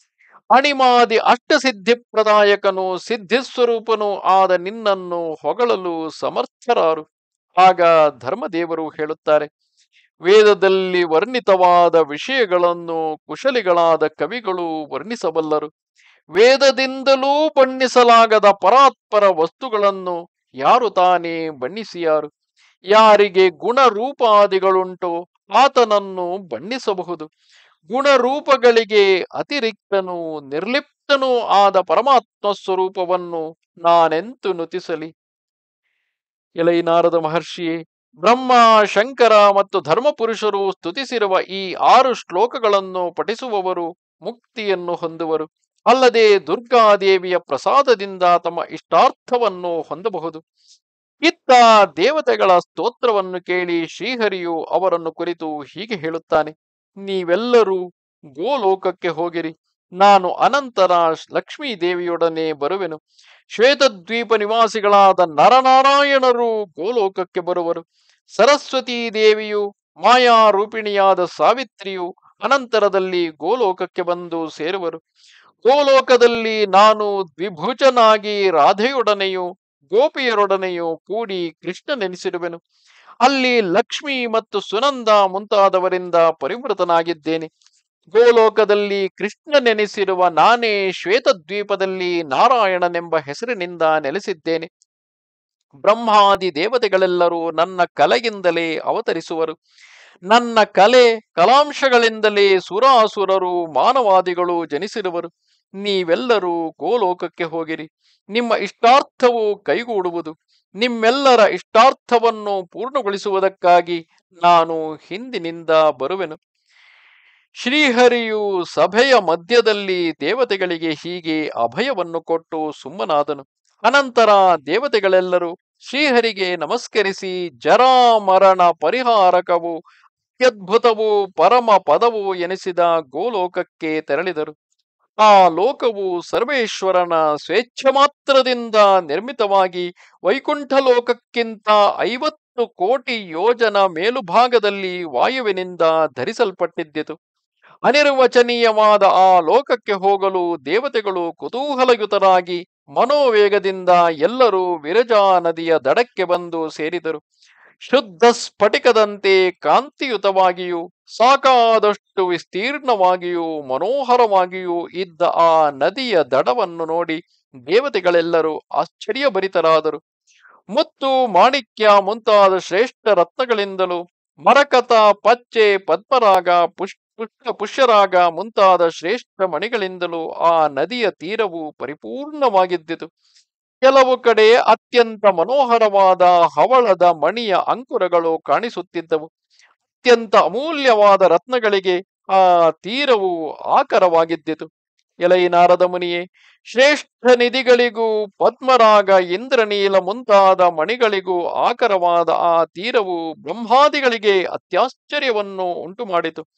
ಅಣಿಮಾದಿ ಅಷ್ಟಸಿದ್ಧಿಪ್ರದಾಯಕನು, ಸಿದ್ಧಿಸ್ವರೂಪನು ಆದ ನಿನ್ನನ್ನು ಹೊಗಳಲು ಸಮರ್ಥರಾರು. ಆಗ ಧರ್ಮದೇವರು ಹೇಳುತ್ತಾರೆ, ವೇದದಲ್ಲಿ ವರ್ಣಿತವಾದ ವಿಷಯಗಳನ್ನು ಕುಶಲಿಗಳಾದ ಕವಿಗಳು ವರ್ಣಿಸಬಲ್ಲರು. ವೇದದಿಂದಲೂ ಬಣ್ಣಿಸಲಾಗದ ಪರಾತ್ಪರ ವಸ್ತುಗಳನ್ನು ಯಾರು ತಾನೇ ಬಣ್ಣಿಸಿಯಾರು? ಯಾರಿಗೆ ಗುಣರೂಪಾದಿಗಳುಂಟೋ ಆತನನ್ನು ಬಣ್ಣಿಸಬಹುದು. ಗುಣರೂಪಗಳಿಗೆ ಅತಿರಿಕ್ತನೂ ನಿರ್ಲಿಪ್ತನೂ ಆದ ಪರಮಾತ್ಮ ಸ್ವರೂಪವನ್ನು ನಾನೆಂತು ನುತಿಸಲಿ? ಎಲೈ ನಾರದ ಮಹರ್ಷಿಯೇ, ಬ್ರಹ್ಮ, ಶಂಕರ ಮತ್ತು ಧರ್ಮಪುರುಷರು ಸ್ತುತಿಸಿರುವ ಈ ಆರು ಶ್ಲೋಕಗಳನ್ನು ಪಠಿಸುವವರು ಮುಕ್ತಿಯನ್ನು ಹೊಂದುವರು. ಅಲ್ಲದೆ ದುರ್ಗಾದೇವಿಯ ಪ್ರಸಾದದಿಂದ ತಮ್ಮ ಇಷ್ಟಾರ್ಥವನ್ನು ಹೊಂದಬಹುದು. ಇತ್ತ ದೇವತೆಗಳ ಸ್ತೋತ್ರವನ್ನು ಕೇಳಿ ಶ್ರೀಹರಿಯು ಅವರನ್ನು ಕುರಿತು ಹೀಗೆ ಹೇಳುತ್ತಾನೆ, ನೀವೆಲ್ಲರೂ ಗೋಲೋಕಕ್ಕೆ ಹೋಗಿರಿ. ನಾನು ಅನಂತರ ಲಕ್ಷ್ಮೀ ದೇವಿಯೊಡನೆ ಬರುವೆನು. ಶ್ವೇತದ್ವೀಪ ನಿವಾಸಿಗಳಾದ ನರನಾರಾಯಣರು ಗೋಲೋಕಕ್ಕೆ ಬರುವರು. ಸರಸ್ವತೀ ದೇವಿಯು, ಮಾಯಾರೂಪಿಣಿಯಾದ ಸಾವಿತ್ರಿಯು ಅನಂತರದಲ್ಲಿ ಗೋಲೋಕಕ್ಕೆ ಬಂದು ಸೇರುವರು. ಗೋಲೋಕದಲ್ಲಿ ನಾನು ದ್ವಿಭುಜನಾಗಿ ರಾಧೆಯೊಡನೆಯೂ ಗೋಪಿಯರೊಡನೆಯೂ ಕೂಡಿ ಕೃಷ್ಣನೆನಿಸಿರುವೆನು. ಅಲ್ಲಿ ಲಕ್ಷ್ಮಿ ಮತ್ತು ಸುನಂದ ಮುಂತಾದವರಿಂದ ಪರಿವೃತನಾಗಿದ್ದೇನೆ. ಗೋಲೋಕದಲ್ಲಿ ಕೃಷ್ಣನೆನಿಸಿರುವ ನಾನೇ ಶ್ವೇತದ್ವೀಪದಲ್ಲಿ ನಾರಾಯಣನೆಂಬ ಹೆಸರಿನಿಂದ ನೆಲೆಸಿದ್ದೇನೆ. ಬ್ರಹ್ಮಾದಿ ದೇವತೆಗಳೆಲ್ಲರೂ ನನ್ನ ಕಲೆಯಿಂದಲೇ ಅವತರಿಸುವರು. ನನ್ನ ಕಲೆ ಕಲಾಂಶಗಳಿಂದಲೇ ಸುರಾಸುರರು, ಮಾನವಾದಿಗಳು ಜನಿಸಿರುವರು. ನೀವೆಲ್ಲರೂ ಗೋಲೋಕಕ್ಕೆ ಹೋಗಿರಿ. ನಿಮ್ಮ ಇಷ್ಟಾರ್ಥವು ಕೈಗೂಡುವುದು. ನಿಮ್ಮೆಲ್ಲರ ಇಷ್ಟಾರ್ಥವನ್ನು ಪೂರ್ಣಗೊಳಿಸುವುದಕ್ಕಾಗಿ ನಾನು ಹಿಂದಿನಿಂದ ಬರುವೆನು. ಶ್ರೀಹರಿಯು ಸಭೆಯ ಮಧ್ಯದಲ್ಲಿ ದೇವತೆಗಳಿಗೆ ಹೀಗೆ ಅಭಯವನ್ನು ಕೊಟ್ಟು ಸುಮ್ಮನಾದನು. ಅನಂತರ ದೇವತೆಗಳೆಲ್ಲರೂ ಶ್ರೀಹರಿಗೆ ನಮಸ್ಕರಿಸಿ ಜರಾ ಮರಣ ಪರಿಹಾರಕವು, ಅತ್ಯದ್ಭುತವೂ ಪರಮ ಪದವು ಎನಿಸಿದ ಗೋಲೋಕಕ್ಕೆ ತೆರಳಿದರು. ಆ ಲೋಕವು ಸರ್ವೇಶ್ವರನ ಸ್ವೇಚ್ಛೆ ಮಾತ್ರದಿಂದ ನಿರ್ಮಿತವಾಗಿ ವೈಕುಂಠ ಲೋಕಕ್ಕಿಂತ ಐವತ್ತು ಕೋಟಿ ಯೋಜನ ಮೇಲುಭಾಗದಲ್ಲಿ ವಾಯುವಿನಿಂದ ಧರಿಸಲ್ಪಟ್ಟಿದ್ದಿತು. ಅನಿರ್ವಚನೀಯವಾದ ಆ ಲೋಕಕ್ಕೆ ಹೋಗಲು ದೇವತೆಗಳು ಕುತೂಹಲಯುತರಾಗಿ ಮನೋವೇಗದಿಂದ ಎಲ್ಲರೂ ವಿರಜಾ ನದಿಯ ದಡಕ್ಕೆ ಬಂದು ಸೇರಿದರು. ಶುದ್ಧ ಸ್ಫಟಿಕದಂತೆ ಕಾಂತಿಯುತವಾಗಿಯೂ ಸಾಕಾದಷ್ಟು ವಿಸ್ತೀರ್ಣವಾಗಿಯೂ ಮನೋಹರವಾಗಿಯೂ ಇದ್ದ ಆ ನದಿಯ ದಡವನ್ನು ನೋಡಿ ದೇವತೆಗಳೆಲ್ಲರೂ ಆಶ್ಚರ್ಯಭರಿತರಾದರು. ಮುತ್ತು, ಮಾಣಿಕ್ಯ ಮುಂತಾದ ಶ್ರೇಷ್ಠ ರತ್ನಗಳಿಂದಲೂ ಮರಕತ, ಪಚ್ಚೆ, ಪದ್ಮರಾಗ, ಪುಷ್ ಪುಷ್ಪ ಪುಷ್ಯರಾಗ ಮುಂತಾದ ಶ್ರೇಷ್ಠ ಮಣಿಗಳಿಂದಲೂ ಆ ನದಿಯ ತೀರವು ಪರಿಪೂರ್ಣವಾಗಿದ್ದಿತು. ಕೆಲವು ಕಡೆ ಅತ್ಯಂತ ಮನೋಹರವಾದ ಹವಳದ ಮಣಿಯ ಅಂಕುರಗಳು ಕಾಣಿಸುತ್ತಿದ್ದವು. ಅತ್ಯಂತ ಅಮೂಲ್ಯವಾದ ರತ್ನಗಳಿಗೆ ಆ ತೀರವು ಆಕರವಾಗಿದ್ದಿತು. ಎಲೈ ನಾರದ ಮುನಿಯೇ, ಶ್ರೇಷ್ಠ ನಿಧಿಗಳಿಗೂ ಪದ್ಮರಾಗ, ಇಂದ್ರನೀಲ ಮುಂತಾದ ಮಣಿಗಳಿಗೂ ಆಕರವಾದ ಆ ತೀರವು ಬ್ರಹ್ಮಾದಿಗಳಿಗೆ ಅತ್ಯಾಶ್ಚರ್ಯವನ್ನು ಉಂಟು ಮಾಡಿತು.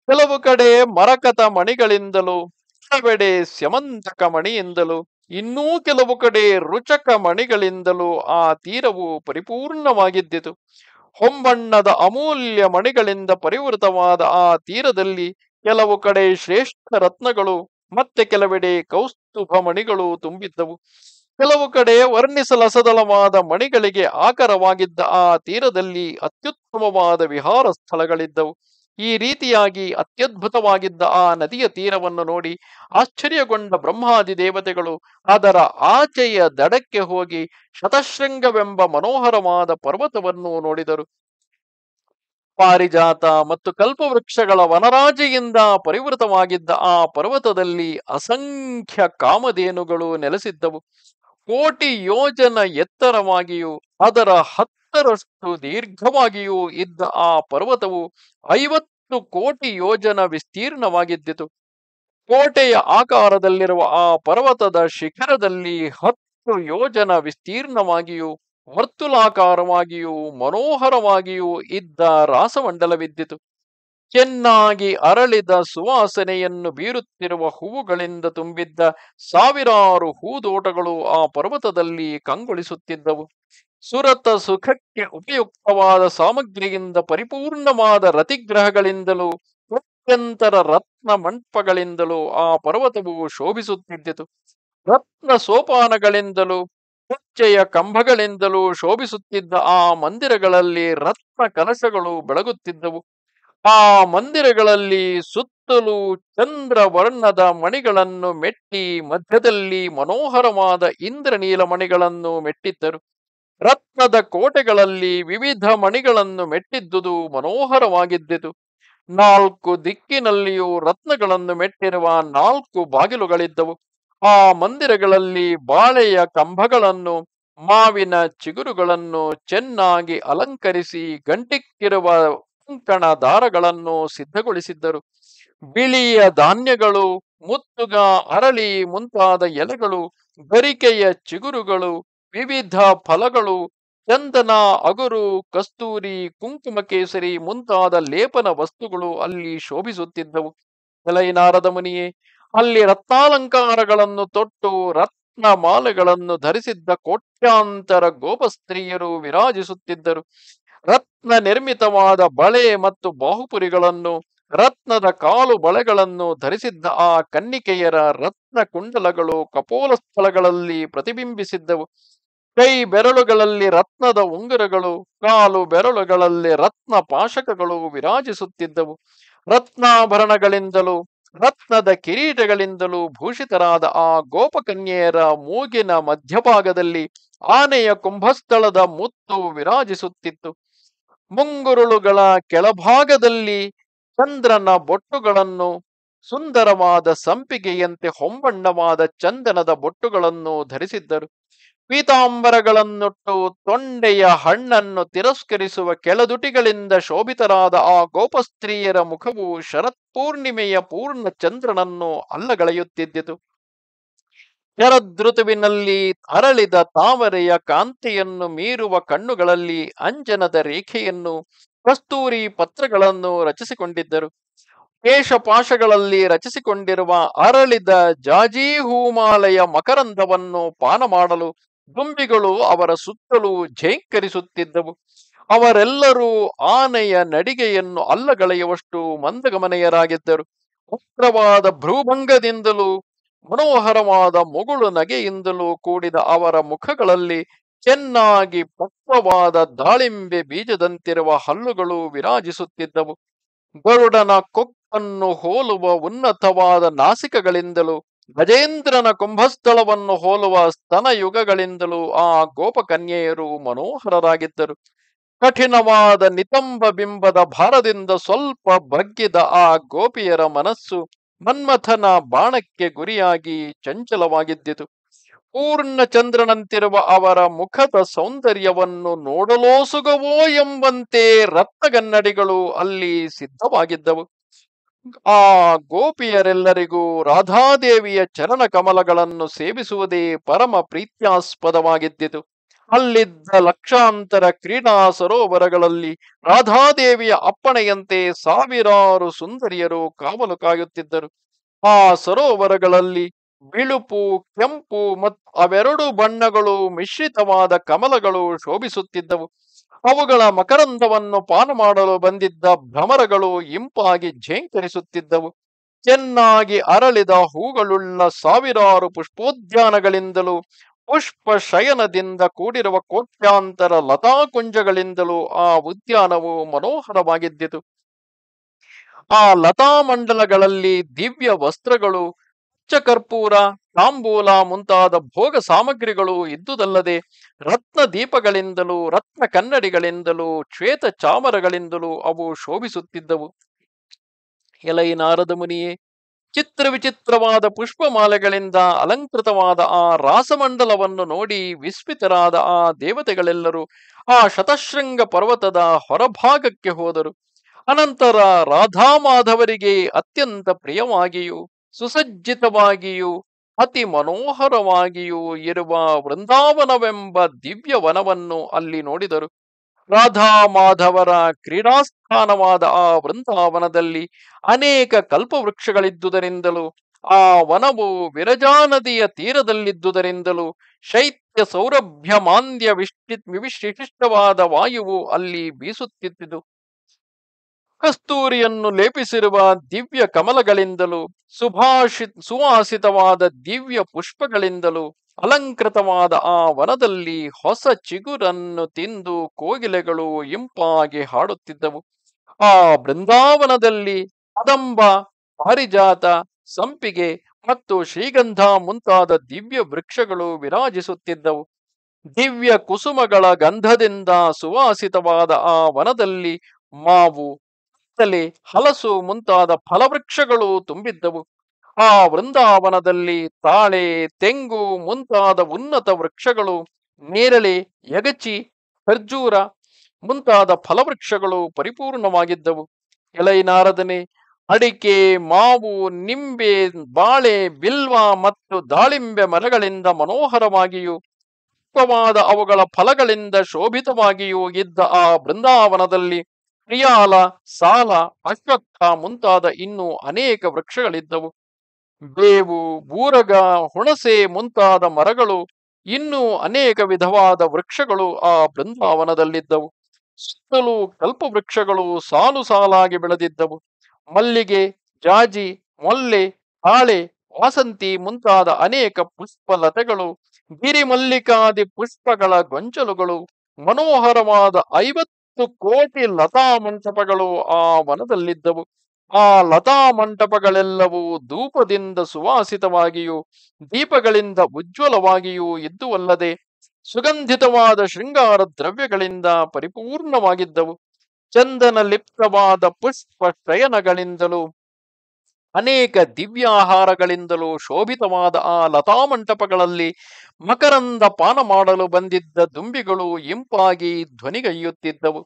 ಕೆಲವು ಕಡೆ ಮರಕತ ಮಣಿಗಳಿಂದಲೂ, ಕೆಲವೆಡೆ ಸ್ಯಮಂತಕ ಮಣಿಯಿಂದಲೂ, ಇನ್ನೂ ಕೆಲವು ಕಡೆ ರುಚಕ ಮಣಿಗಳಿಂದಲೂ ಆ ತೀರವು ಪರಿಪೂರ್ಣವಾಗಿದ್ದಿತು. ಹೊಂಬಣ್ಣದ ಅಮೂಲ್ಯ ಮಣಿಗಳಿಂದ ಪರಿವೃತವಾದ ಆ ತೀರದಲ್ಲಿ ಕೆಲವು ಕಡೆ ಶ್ರೇಷ್ಠ ರತ್ನಗಳು, ಮತ್ತೆ ಕೆಲವೆಡೆ ಕೌಸ್ತುಭ ಮಣಿಗಳು ತುಂಬಿದ್ದವು. ಕೆಲವು ಕಡೆ ವರ್ಣಿಸಲಸದಳವಾದ ಮಣಿಗಳಿಗೆ ಆಕರವಾಗಿದ್ದ ಆ ತೀರದಲ್ಲಿ ಅತ್ಯುತ್ತಮವಾದ ವಿಹಾರ ಸ್ಥಳಗಳಿದ್ದವು. ಈ ರೀತಿಯಾಗಿ ಅತ್ಯದ್ಭುತವಾಗಿದ್ದ ಆ ನದಿಯ ತೀರವನ್ನು ನೋಡಿ ಆಶ್ಚರ್ಯಗೊಂಡ ಬ್ರಹ್ಮಾದಿ ದೇವತೆಗಳು ಅದರ ಆಚೆಯ ದಡಕ್ಕೆ ಹೋಗಿ ಶತಶೃಂಗವೆಂಬ ಮನೋಹರವಾದ ಪರ್ವತವನ್ನು ನೋಡಿದರು. ಪಾರಿಜಾತ ಮತ್ತು ಕಲ್ಪವೃಕ್ಷಗಳ ವನರಾಜಿಯಿಂದ ಪರಿವೃತವಾಗಿದ್ದ ಆ ಪರ್ವತದಲ್ಲಿ ಅಸಂಖ್ಯ ಕಾಮಧೇನುಗಳು ನೆಲೆಸಿದ್ದವು. ಕೋಟಿ ಯೋಜನ ಎತ್ತರವಾಗಿಯೂ ಅದರ ಹತ್ತರಷ್ಟು ದೀರ್ಘವಾಗಿಯೂ ಇದ್ದ ಆ ಪರ್ವತವು ಐವತ್ತು ಕೋಟಿ ಯೋಜನ ವಿಸ್ತೀರ್ಣವಾಗಿದ್ದಿತು. ಕೋಟೆಯ ಆಕಾರದಲ್ಲಿರುವ ಆ ಪರ್ವತದ ಶಿಖರದಲ್ಲಿ ಹತ್ತು ಯೋಜನ ವಿಸ್ತೀರ್ಣವಾಗಿಯೂ ವರ್ತುಲಾಕಾರವಾಗಿಯೂ ಮನೋಹರವಾಗಿಯೂ ಇದ್ದ ರಾಸಮಂಡಲವಿದ್ದಿತು. ಚೆನ್ನಾಗಿ ಅರಳಿದ ಸುವಾಸನೆಯನ್ನು ಬೀರುತ್ತಿರುವ ಹೂವುಗಳಿಂದ ತುಂಬಿದ್ದ ಸಾವಿರಾರು ಹೂದೋಟಗಳು ಆ ಪರ್ವತದಲ್ಲಿ ಕಂಗೊಳಿಸುತ್ತಿದ್ದವು. ಸುರತ ಸುಖಕ್ಕೆ ಉಪಯುಕ್ತವಾದ ಸಾಮಗ್ರಿಯಿಂದ ಪರಿಪೂರ್ಣವಾದ ರತಿಗ್ರಹಗಳಿಂದಲೂ ಕೋಟ್ಯಂತರ ರತ್ನ ಮಂಟಪಗಳಿಂದಲೂ ಆ ಪರ್ವತವು ಶೋಭಿಸುತ್ತಿದ್ದಿತು. ರತ್ನ ಸೋಪಾನಗಳಿಂದಲೂ ಉಚ್ಚೆಯ ಕಂಬಗಳಿಂದಲೂ ಶೋಭಿಸುತ್ತಿದ್ದ ಆ ಮಂದಿರಗಳಲ್ಲಿ ರತ್ನ ಕಲಶಗಳು ಬೆಳಗುತ್ತಿದ್ದವು. ಆ ಮಂದಿರಗಳಲ್ಲಿ ಸುತ್ತಲೂ ಚಂದ್ರ ವರ್ಣದ ಮಣಿಗಳನ್ನು ಮೆಟ್ಟಿ ಮಧ್ಯದಲ್ಲಿ ಮನೋಹರವಾದ ಇಂದ್ರನೀಲ ಮಣಿಗಳನ್ನು ಮೆಟ್ಟಿದ್ದರು. ರತ್ನದ ಕೋಟೆಗಳಲ್ಲಿ ವಿವಿಧ ಮಣಿಗಳನ್ನು ಮೆಟ್ಟಿದ್ದುದು ಮನೋಹರವಾಗಿದ್ದಿತು. ನಾಲ್ಕು ದಿಕ್ಕಿನಲ್ಲಿಯೂ ರತ್ನಗಳನ್ನು ಮೆಟ್ಟಿರುವ ನಾಲ್ಕು ಬಾಗಿಲುಗಳಿದ್ದವು. ಆ ಮಂದಿರಗಳಲ್ಲಿ ಬಾಳೆಯ ಕಂಬಗಳನ್ನು, ಮಾವಿನ ಚಿಗುರುಗಳನ್ನು ಚೆನ್ನಾಗಿ ಅಲಂಕರಿಸಿ ಗಂಟಿಕ್ಕಿರುವ ಕಂಕಣ ದಾರಗಳನ್ನು ಸಿದ್ಧಗೊಳಿಸಿದ್ದರು. ಬಿಳಿಯ ಧಾನ್ಯಗಳು, ಮುತ್ತುಗ, ಅರಳಿ ಮುಂತಾದ ಎಲೆಗಳು, ಗರಿಕೆಯ ಚಿಗುರುಗಳು, ವಿವಿಧ ಫಲಗಳು, ಚಂದನ, ಅಗುರು, ಕಸ್ತೂರಿ, ಕುಂಕುಮ ಕೇಸರಿ ಮುಂತಾದ ಲೇಪನ ವಸ್ತುಗಳು ಅಲ್ಲಿ ಶೋಭಿಸುತ್ತಿದ್ದವು. ಎಲೈ ನಾರದ ಮುನಿಯೇ, ಅಲ್ಲಿ ರತ್ನಾಲಂಕಾರಗಳನ್ನು ತೊಟ್ಟು ರತ್ನ ಮಾಲೆಗಳನ್ನು ಧರಿಸಿದ್ದ ಕೋಟ್ಯಾಂತರ ಗೋಪಸ್ತ್ರೀಯರು ವಿರಾಜಿಸುತ್ತಿದ್ದರು. ರತ್ನ ನಿರ್ಮಿತವಾದ ಬಳೆ ಮತ್ತು ಬಾಹುಪುರಿಗಳನ್ನು, ರತ್ನದ ಕಾಲು ಬಳೆಗಳನ್ನು ಧರಿಸಿದ್ದ ಆ ಕನ್ನಿಕೆಯರ ರತ್ನ ಕುಂಡಲಗಳು ಕಪೋಲ ಸ್ಥಳಗಳಲ್ಲಿ ಪ್ರತಿಬಿಂಬಿಸಿದ್ದವು. ಕೈ ಬೆರಳುಗಳಲ್ಲಿ ರತ್ನದ ಉಂಗುರಗಳು, ಕಾಲು ಬೆರಳುಗಳಲ್ಲಿ ರತ್ನ ಪಾಶಕಗಳು ವಿರಾಜಿಸುತ್ತಿದ್ದವು. ರತ್ನಾಭರಣಗಳಿಂದಲೂ ರತ್ನದ ಕಿರೀಟಗಳಿಂದಲೂ ಭೂಷಿತರಾದ ಆ ಗೋಪಕನ್ಯೆಯರ ಮೂಗಿನ ಮಧ್ಯಭಾಗದಲ್ಲಿ ಆನೆಯ ಕುಂಭಸ್ಥಳದ ಮುತ್ತು ವಿರಾಜಿಸುತ್ತಿತ್ತು. ಮುಂಗುರುಳುಗಳ ಕೆಳಭಾಗದಲ್ಲಿ ಚಂದ್ರನ ಬೊಟ್ಟುಗಳನ್ನು, ಸುಂದರವಾದ ಸಂಪಿಗೆಯಂತೆ ಹೊಂಬಣ್ಣವಾದ ಚಂದನದ ಬೊಟ್ಟುಗಳನ್ನು ಧರಿಸಿದ್ದರು. ಪೀತಾಂಬರಗಳನ್ನುಟ್ಟು ತೊಂಡೆಯ ಹಣ್ಣನ್ನು ತಿರಸ್ಕರಿಸುವ ಕೆಳದುಟಿಗಳಿಂದ ಶೋಭಿತರಾದ ಆ ಗೋಪಸ್ತ್ರೀಯರ ಮುಖವು ಶರತ್ಪೂರ್ಣಿಮೆಯ ಪೂರ್ಣ ಚಂದ್ರನನ್ನು ಅಲ್ಲಗಳೆಯುತ್ತಿದ್ದಿತು. ಶರದೃತುವಿನಲ್ಲಿ ಅರಳಿದ ತಾವರೆಯ ಕಾಂತಿಯನ್ನು ಮೀರುವ ಕಣ್ಣುಗಳಲ್ಲಿ ಅಂಜನದ ರೇಖೆಯನ್ನು, ಕಸ್ತೂರಿ ಪತ್ರಗಳನ್ನು ರಚಿಸಿಕೊಂಡಿದ್ದರು. ಕೇಶಪಾಶಗಳಲ್ಲಿ ರಚಿಸಿಕೊಂಡಿರುವ ಅರಳಿದ ಜಾಜಿ ಹೂಮಾಲೆಯ ಮಕರಂದವನ್ನು ಪಾನ ಮಾಡಲು ದುಂಬಿಗಳು ಅವರ ಸುತ್ತಲೂ ಝೇಂಕರಿಸುತ್ತಿದ್ದವು. ಅವರೆಲ್ಲರೂ ಆನೆಯ ನಡಿಗೆಯನ್ನು ಅಲ್ಲಗಳೆಯುವಷ್ಟು ಮಂದಗಮನೆಯರಾಗಿದ್ದರು. ವಕ್ರವಾದ ಭ್ರೂಭಂಗದಿಂದಲೂ ಮನೋಹರವಾದ ಮುಗುಳು ನಗೆಯಿಂದಲೂ ಕೂಡಿದ ಅವರ ಮುಖಗಳಲ್ಲಿ ಚೆನ್ನಾಗಿ ಪಕ್ವವಾದ ದಾಳಿಂಬೆ ಬೀಜದಂತಿರುವ ಹಲ್ಲುಗಳು ವಿರಾಜಿಸುತ್ತಿದ್ದವು. ಗರುಡನ ಕೊಕ್ಕನ್ನು ಹೋಲುವ ಉನ್ನತವಾದ ನಾಸಿಕಗಳಿಂದಲೂ ಗಜೇಂದ್ರನ ಕುಂಭಸ್ಥಳವನ್ನು ಹೋಲುವ ಸ್ತನಯುಗಗಳಿಂದಲೂ ಆ ಗೋಪಕನ್ಯೆಯರು ಮನೋಹರರಾಗಿದ್ದರು. ಕಠಿಣವಾದ ನಿತಂಬ ಬಿಂಬದ ಭಾರದಿಂದ ಸ್ವಲ್ಪ ಬಗ್ಗಿದ ಆ ಗೋಪಿಯರ ಮನಸ್ಸು ಮನ್ಮಥನ ಬಾಣಕ್ಕೆ ಗುರಿಯಾಗಿ ಚಂಚಲವಾಗಿದ್ದಿತು. ಪೂರ್ಣ ಚಂದ್ರನಂತಿರುವ ಅವರ ಮುಖದ ಸೌಂದರ್ಯವನ್ನು ನೋಡಲೋಸುಗವೋ ಎಂಬಂತೆ ರತ್ನಗನ್ನಡಿಗಳು ಅಲ್ಲಿ ಸಿದ್ಧವಾಗಿದ್ದವು. ಆ ಗೋಪಿಯರೆಲ್ಲರಿಗೂ ರಾಧಾದೇವಿಯ ಚರಣ ಕಮಲಗಳನ್ನು ಸೇವಿಸುವುದೇ ಪರಮ ಪ್ರೀತ್ಯಾಸ್ಪದವಾಗಿದ್ದಿತು. ಅಲ್ಲಿದ್ದ ಲಕ್ಷಾಂತರ ಕ್ರೀಡಾ ಸರೋವರಗಳಲ್ಲಿ ರಾಧಾದೇವಿಯ ಅಪ್ಪಣೆಯಂತೆ ಸಾವಿರಾರು ಸುಂದರಿಯರು ಕಾವಲು ಕಾಯುತ್ತಿದ್ದರು. ಆ ಸರೋವರಗಳಲ್ಲಿ ಬಿಳುಪು, ಕೆಂಪು ಮತ್ತು ಅವೆರಡು ಬಣ್ಣಗಳು ಮಿಶ್ರಿತವಾದ ಕಮಲಗಳು ಶೋಭಿಸುತ್ತಿದ್ದವು. ಅವುಗಳ ಮಕರಂದವನ್ನು ಪಾನ ಮಾಡಲು ಬಂದಿದ್ದ ಭ್ರಮರಗಳು ಇಂಪಾಗಿ ಝೇಂಕರಿಸುತ್ತಿದ್ದವು. ಚೆನ್ನಾಗಿ ಅರಳಿದ ಹೂಗಳುಳ್ಳ ಸಾವಿರಾರು ಪುಷ್ಪೋದ್ಯಾನಗಳಿಂದಲೂ ಪುಷ್ಪ ಶಯನದಿಂದ ಕೂಡಿರುವ ಕೋಟ್ಯಾಂತರ ಲತಾಕುಂಜಗಳಿಂದಲೂ ಆ ಉದ್ಯಾನವು ಮನೋಹರವಾಗಿದ್ದಿತು. ಆ ಲತಾಮಂಡಲಗಳಲ್ಲಿ ದಿವ್ಯ ವಸ್ತ್ರಗಳು, ಕರ್ಪೂರ, ತಾಂಬೂಲ ಮುಂತಾದ ಭೋಗ ಸಾಮಗ್ರಿಗಳು ಇದ್ದುದಲ್ಲದೆ ರತ್ನ ದೀಪಗಳಿಂದಲೂ ರತ್ನ ಕನ್ನಡಿಗಳಿಂದಲೂ ಶ್ವೇತ ಚಾಮರಗಳಿಂದಲೂ ಅವು ಶೋಭಿಸುತ್ತಿದ್ದವು. ಎಲೈ ನಾರದ ಮುನಿಯೇ, ಚಿತ್ರ ವಿಚಿತ್ರವಾದ ಪುಷ್ಪಮಾಲೆಗಳಿಂದ ಅಲಂಕೃತವಾದ ಆ ರಾಸಮಂಡಲವನ್ನು ನೋಡಿ ವಿಸ್ಮಿತರಾದ ಆ ದೇವತೆಗಳೆಲ್ಲರೂ ಆ ಶತಶೃಂಗ ಪರ್ವತದ ಹೊರಭಾಗಕ್ಕೆ ಹೋದರು. ಅನಂತರ ರಾಧಾಮಾಧವರಿಗೆ ಅತ್ಯಂತ ಪ್ರಿಯವಾಗಿಯೂ ಸುಸಜ್ಜಿತವಾಗಿಯೂ ಅತಿ ಮನೋಹರವಾಗಿಯೂ ಇರುವ ವೃಂದಾವನವೆಂಬ ದಿವ್ಯ ವನವನ್ನು ಅಲ್ಲಿ ನೋಡಿದರು. ರಾಧಾ ಮಾಧವರ ಕ್ರೀಡಾಸ್ಥಾನವಾದ ಆ ವೃಂದಾವನದಲ್ಲಿ ಅನೇಕ ಕಲ್ಪವೃಕ್ಷಗಳಿದ್ದುದರಿಂದಲೂ ಆ ವನವು ವಿರಜಾ ನದಿಯ ತೀರದಲ್ಲಿದ್ದುದರಿಂದಲೂ ಶೈತ್ಯ ಸೌರಭ್ಯ ಮಾಂದ್ಯ ವಿಷ್ಟಿ ವಿಶಿಷ್ಟವಾದ ವಾಯುವು ಅಲ್ಲಿ ಬೀಸುತ್ತಿದ್ದುದು. ಕಸ್ತೂರಿಯನ್ನು ಲೇಪಿಸಿರುವ ದಿವ್ಯ ಕಮಲಗಳಿಂದಲೂ ಸುಭಾಷಿ ಸುವಾಸಿತವಾದ ದಿವ್ಯ ಪುಷ್ಪಗಳಿಂದಲೂ ಅಲಂಕೃತವಾದ ಆ ವನದಲ್ಲಿ ಹೊಸ ಚಿಗುರನ್ನು ತಿಂದು ಕೋಗಿಲೆಗಳು ಇಂಪಾಗಿ ಹಾಡುತ್ತಿದ್ದವು. ಆ ಬೃಂದಾವನದಲ್ಲಿ ಕದಂಬ, ಪಾರಿಜಾತ, ಸಂಪಿಗೆ ಮತ್ತು ಶ್ರೀಗಂಧ ಮುಂತಾದ ದಿವ್ಯ ವೃಕ್ಷಗಳು ವಿರಾಜಿಸುತ್ತಿದ್ದವು. ದಿವ್ಯ ಕುಸುಮಗಳ ಗಂಧದಿಂದ ಸುವಾಸಿತವಾದ ಆ ವನದಲ್ಲಿ ಮಾವು, ಕಿತ್ತಲೆ, ಹಲಸು ಮುಂತಾದ ಫಲವೃಕ್ಷಗಳು ತುಂಬಿದ್ದವು. ಆ ವೃಂದಾವನದಲ್ಲಿ ತಾಳೆ, ತೆಂಗು ಮುಂತಾದ ಉನ್ನತ ವೃಕ್ಷಗಳು, ನೇರಳೆ, ಯಗಚಿ, ಖರ್ಜೂರ ಮುಂತಾದ ಫಲವೃಕ್ಷಗಳು ಪರಿಪೂರ್ಣವಾಗಿದ್ದವು. ಎಲೈ ನಾರದನೆ, ಅಡಿಕೆ, ಮಾವು, ನಿಂಬೆ, ಬಾಳೆ, ಬಿಲ್ವ ಮತ್ತು ದಾಳಿಂಬೆ ಮರಗಳಿಂದ ಮನೋಹರವಾಗಿಯೂ ಪುಷ್ಪವಾದ ಅವುಗಳ ಫಲಗಳಿಂದ ಶೋಭಿತವಾಗಿಯೂ ಇದ್ದ ಆ ಬೃಂದಾವನದಲ್ಲಿ ಪ್ರಿಯಾಲ, ಸಾಲ, ಅಶ್ವತ್ಥ ಮುಂತಾದ ಇನ್ನೂ ಅನೇಕ ವೃಕ್ಷಗಳಿದ್ದವು. ಬೇವು, ಬೂರಗ, ಹುಣಸೆ ಮುಂತಾದ ಮರಗಳು, ಇನ್ನೂ ಅನೇಕ ವಿಧವಾದ ವೃಕ್ಷಗಳು ಆ ಬೃಂದಾವನದಲ್ಲಿದ್ದವು. ಸುತ್ತಲೂ ಕಲ್ಪವೃಕ್ಷಗಳು ಸಾಲು ಸಾಲಾಗಿ ಬೆಳೆದಿದ್ದವು. ಮಲ್ಲಿಗೆ, ಜಾಜಿ, ಮೊಲ್ಲೆ, ತಾಳೆ, ವಾಸಂತಿ ಮುಂತಾದ ಅನೇಕ ಪುಷ್ಪಲತೆಗಳು, ಗಿರಿಮಲ್ಲಿಕಾದಿ ಪುಷ್ಪಗಳ ಗೊಂಚಲುಗಳು, ಮನೋಹರವಾದ ಐವತ್ತು ಕೋಟಿ ಲತಾ ಮಂಟಪಗಳು ಆ ವನದಲ್ಲಿದ್ದವು. ಆ ಲತಾ ಮಂಟಪಗಳೆಲ್ಲವೂ ಧೂಪದಿಂದ ಸುವಾಸಿತವಾಗಿಯೂ ದೀಪಗಳಿಂದ ಉಜ್ವಲವಾಗಿಯೂ ಇದ್ದುವಲ್ಲದೆ ಸುಗಂಧಿತವಾದ ಶೃಂಗಾರ ದ್ರವ್ಯಗಳಿಂದ ಪರಿಪೂರ್ಣವಾಗಿದ್ದವು. ಚಂದನ ಲಿಪ್ತವಾದ ಪುಷ್ಪ ಶಯನಗಳಿಂದಲೂ ಅನೇಕ ದಿವ್ಯಾಹಾರಗಳಿಂದಲೂ ಶೋಭಿತವಾದ ಆ ಲತಾಮಂಟಪಗಳಲ್ಲಿ ಮಕರಂದ ಪಾನ ಮಾಡಲು ಬಂದಿದ್ದ ದುಂಬಿಗಳು ಇಂಪಾಗಿ ಧ್ವನಿಗೈಯುತ್ತಿದ್ದವು.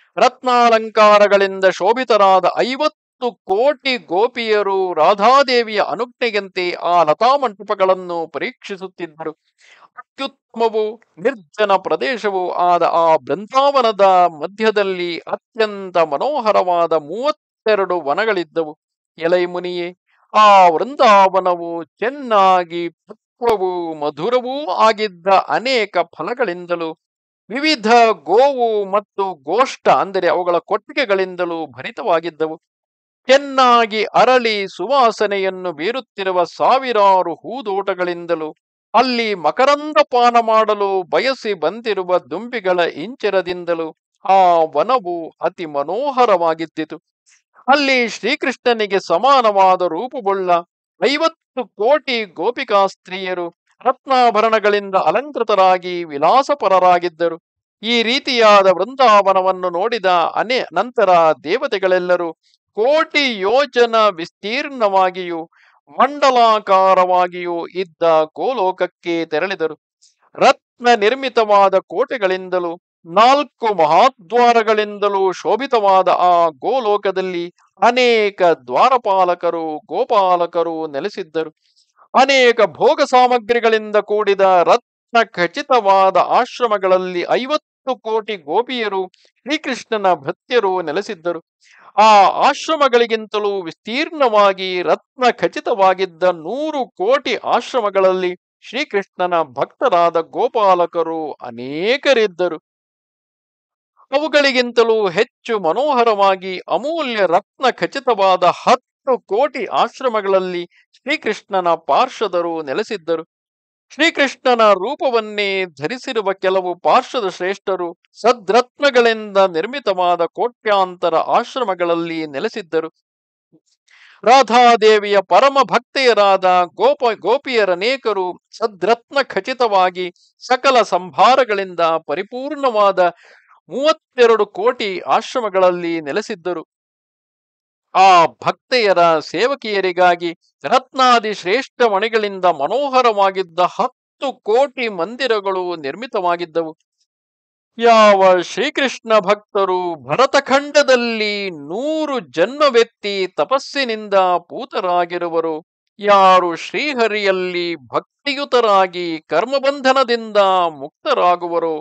ರತ್ನಾಲಂಕಾರಗಳಿಂದ ಶೋಭಿತರಾದ ಐವತ್ತು ಕೋಟಿ ಗೋಪಿಯರು ರಾಧಾದೇವಿಯ ಅನುಜ್ಞೆಯಂತೆ ಆ ಲತಾಮಂಟಪಗಳನ್ನು ಪರೀಕ್ಷಿಸುತ್ತಿದ್ದರು. ಅತ್ಯುತ್ತಮವೂ ನಿರ್ಜನ ಪ್ರದೇಶವೂ ಆದ ಆ ಬೃಂದಾವನದ ಮಧ್ಯದಲ್ಲಿ ಅತ್ಯಂತ ಮನೋಹರವಾದ ಮೂವತ್ತೆರಡು ವನಗಳಿದ್ದವು. ಎಲೈ ಮುನಿಯೇ, ಆ ವೃಂದಾವನವು ಚೆನ್ನಾಗಿ ಪಕ್ವವೂ ಮಧುರವೂ ಆಗಿದ್ದ ಅನೇಕ ಫಲಗಳಿಂದಲೂ ವಿವಿಧ ಗೋವು ಮತ್ತು ಗೋಷ್ಠ ಅಂದರೆ ಅವುಗಳ ಕೊಟ್ಟಿಗೆಗಳಿಂದಲೂ ಭರಿತವಾಗಿದ್ದವು. ಚೆನ್ನಾಗಿ ಅರಳಿ ಸುವಾಸನೆಯನ್ನು ಬೀರುತ್ತಿರುವ ಸಾವಿರಾರು ಹೂದೋಟಗಳಿಂದಲೂ ಅಲ್ಲಿ ಮಕರಂದ ಪಾನ ಮಾಡಲು ಬಯಸಿ ಬಂದಿರುವ ದುಂಬಿಗಳ ಇಂಚರದಿಂದಲೂ ಆ ವನವು ಅತಿ ಮನೋಹರವಾಗಿದ್ದಿತು. ಅಲ್ಲಿ ಶ್ರೀಕೃಷ್ಣನಿಗೆ ಸಮಾನವಾದ ರೂಪುವುಳ್ಳ ಐವತ್ತು ಕೋಟಿ ಗೋಪಿಕಾ ಸ್ತ್ರೀಯರು ರತ್ನಾಭರಣಗಳಿಂದ ಅಲಂಕೃತರಾಗಿ ವಿಲಾಸಪರರಾಗಿದ್ದರು. ಈ ರೀತಿಯಾದ ವೃಂದಾವನವನ್ನು ನೋಡಿದ ಅನೇ ನಂತರ ದೇವತೆಗಳೆಲ್ಲರೂ ಕೋಟಿ ಯೋಜನ ವಿಸ್ತೀರ್ಣವಾಗಿಯೂ ಮಂಡಲಾಕಾರವಾಗಿಯೂ ಇದ್ದ ಗೋಲೋಕಕ್ಕೆ ತೆರಳಿದರು. ರತ್ನ ನಿರ್ಮಿತವಾದ ಕೋಟೆಗಳಿಂದಲೂ ನಾಲ್ಕು ಮಹಾದ್ವಾರಗಳಿಂದಲೂ ಶೋಭಿತವಾದ ಆ ಗೋಲೋಕದಲ್ಲಿ ಅನೇಕ ದ್ವಾರಪಾಲಕರು, ಗೋಪಾಲಕರು ನೆಲೆಸಿದ್ದರು. ಅನೇಕ ಭೋಗ ಸಾಮಗ್ರಿಗಳಿಂದ ಕೂಡಿದ ರತ್ನ ರತ್ನ ಖಚಿತವಾದ ಆಶ್ರಮಗಳಲ್ಲಿ ಐವತ್ತು ಕೋಟಿ ಗೋಪಿಯರು ಶ್ರೀಕೃಷ್ಣನ ಭಕ್ತರು ನೆಲೆಸಿದ್ದರು. ಆ ಆಶ್ರಮಗಳಿಗಿಂತಲೂ ವಿಸ್ತೀರ್ಣವಾಗಿ ರತ್ನ ಖಚಿತವಾಗಿದ್ದ ನೂರು ಕೋಟಿ ಆಶ್ರಮಗಳಲ್ಲಿ ಶ್ರೀಕೃಷ್ಣನ ಭಕ್ತರಾದ ಗೋಪಾಲಕರು ಅನೇಕರಿದ್ದರು. ಅವುಗಳಿಗಿಂತಲೂ ಹೆಚ್ಚು ಮನೋಹರವಾಗಿ ಅಮೂಲ್ಯ ರತ್ನ ಖಚಿತವಾದ ಹತ್ತು ಕೋಟಿ ಆಶ್ರಮಗಳಲ್ಲಿ ಶ್ರೀಕೃಷ್ಣನ ಪಾರ್ಷದರು ನೆಲೆಸಿದ್ದರು. ಶ್ರೀಕೃಷ್ಣನ ರೂಪವನ್ನೇ ಧರಿಸಿರುವ ಕೆಲವು ಪಾರ್ಶ್ವದ ಶ್ರೇಷ್ಠರು ಸದ್ರತ್ನಗಳಿಂದ ನಿರ್ಮಿತವಾದ ಕೋಟ್ಯಾಂತರ ಆಶ್ರಮಗಳಲ್ಲಿ ನೆಲೆಸಿದ್ದರು. ರಾಧಾದೇವಿಯ ಪರಮ ಭಕ್ತೆಯರಾದ ಗೋಪ ಗೋಪಿಯರನೇಕರು ಸದ್ರತ್ನ ಖಚಿತವಾಗಿ ಸಕಲ ಸಂಭಾರಗಳಿಂದ ಪರಿಪೂರ್ಣವಾದ ಮೂವತ್ತೆರಡು ಕೋಟಿ ಆಶ್ರಮಗಳಲ್ಲಿ ನೆಲೆಸಿದ್ದರು. ಆ ಭಕ್ತೆಯರ ಸೇವಕಿಯರಿಗಾಗಿ ರತ್ನಾದಿ ಶ್ರೇಷ್ಠ ಮಣಿಗಳಿಂದ ಮನೋಹರವಾಗಿದ್ದ ಹತ್ತು ಕೋಟಿ ಮಂದಿರಗಳು ನಿರ್ಮಿತವಾಗಿದ್ದವು. ಯಾವ ಶ್ರೀಕೃಷ್ಣ ಭಕ್ತರು ಭರತಖಂಡದಲ್ಲಿ ನೂರು ಜನ್ಮವೆತ್ತಿ ತಪಸ್ಸಿನಿಂದ ಪೂತರಾಗಿರುವರು, ಯಾರು ಶ್ರೀಹರಿಯಲ್ಲಿ ಭಕ್ತಿಯುತರಾಗಿ ಕರ್ಮಬಂಧನದಿಂದ ಮುಕ್ತರಾಗುವರೋ,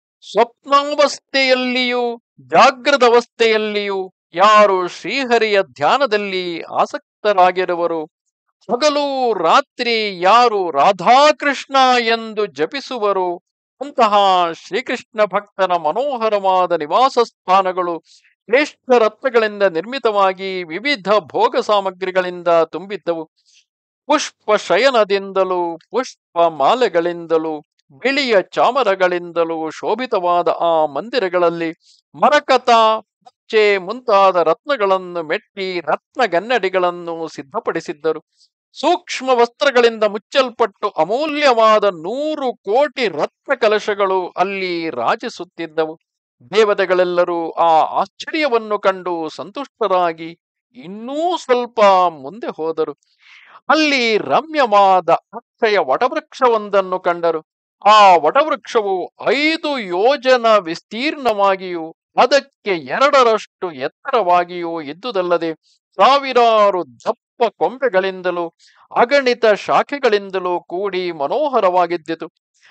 ಸ್ವಪ್ನಾವಸ್ಥೆಯಲ್ಲಿಯೂ ಜಾಗೃತವಸ್ಥೆಯಲ್ಲಿಯೂ ಯಾರು ಶ್ರೀಹರಿಯ ಧ್ಯಾನದಲ್ಲಿ ಆಸಕ್ತರಾಗಿರುವರು, ಹಗಲು ರಾತ್ರಿ ಯಾರು ರಾಧಾಕೃಷ್ಣ ಎಂದು ಜಪಿಸುವರು, ಅಂತಹ ಶ್ರೀಕೃಷ್ಣ ಭಕ್ತನ ಮನೋಹರವಾದ ನಿವಾಸ ಸ್ಥಾನಗಳು ಶ್ರೇಷ್ಠ ರತ್ನಗಳಿಂದ ನಿರ್ಮಿತವಾಗಿ ವಿವಿಧ ಭೋಗ ಸಾಮಗ್ರಿಗಳಿಂದ ತುಂಬಿದ್ದವು. ಪುಷ್ಪ ಶಯನದಿಂದಲೂ ಪುಷ್ಪ ಮಾಲೆಗಳಿಂದಲೂ ಬಿಳಿಯ ಚಾಮರಗಳಿಂದಲೂ ಶೋಭಿತವಾದ ಆ ಮಂದಿರಗಳಲ್ಲಿ ಮರಕತ, ಪಚ್ಚೆ ಮುಂತಾದ ರತ್ನಗಳನ್ನು ಮೆಟ್ಟಿ ರತ್ನಗನ್ನಡಿಗಳನ್ನು ಸಿದ್ಧಪಡಿಸಿದ್ದರು. ಸೂಕ್ಷ್ಮ ವಸ್ತ್ರಗಳಿಂದ ಮುಚ್ಚಲ್ಪಟ್ಟು ಅಮೂಲ್ಯವಾದ ನೂರು ಕೋಟಿ ರತ್ನ ಕಲಶಗಳು ಅಲ್ಲಿ ರಾಜಿಸುತ್ತಿದ್ದವು. ದೇವತೆಗಳೆಲ್ಲರೂ ಆ ಆಶ್ಚರ್ಯವನ್ನು ಕಂಡು ಸಂತುಷ್ಟರಾಗಿ ಇನ್ನೂ ಸ್ವಲ್ಪ ಮುಂದೆ ಹೋದರು. ಅಲ್ಲಿ ರಮ್ಯವಾದ ಅಕ್ಷಯ ವಟವೃಕ್ಷವೊಂದನ್ನು ಕಂಡರು. ಆ ವಟವೃಕ್ಷವು ಐದು ಯೋಜನ ವಿಸ್ತೀರ್ಣವಾಗಿಯೂ ಅದಕ್ಕೆ ಎರಡರಷ್ಟು ಎತ್ತರವಾಗಿಯೂ ಇದ್ದುದಲ್ಲದೆ ಸಾವಿರಾರು ದಪ್ಪ ಕೊಂಬೆಗಳಿಂದಲೂ ಅಗಣಿತ ಶಾಖೆಗಳಿಂದಲೂ ಕೂಡಿ ಮನೋಹರವಾಗಿದ್ದಿತು.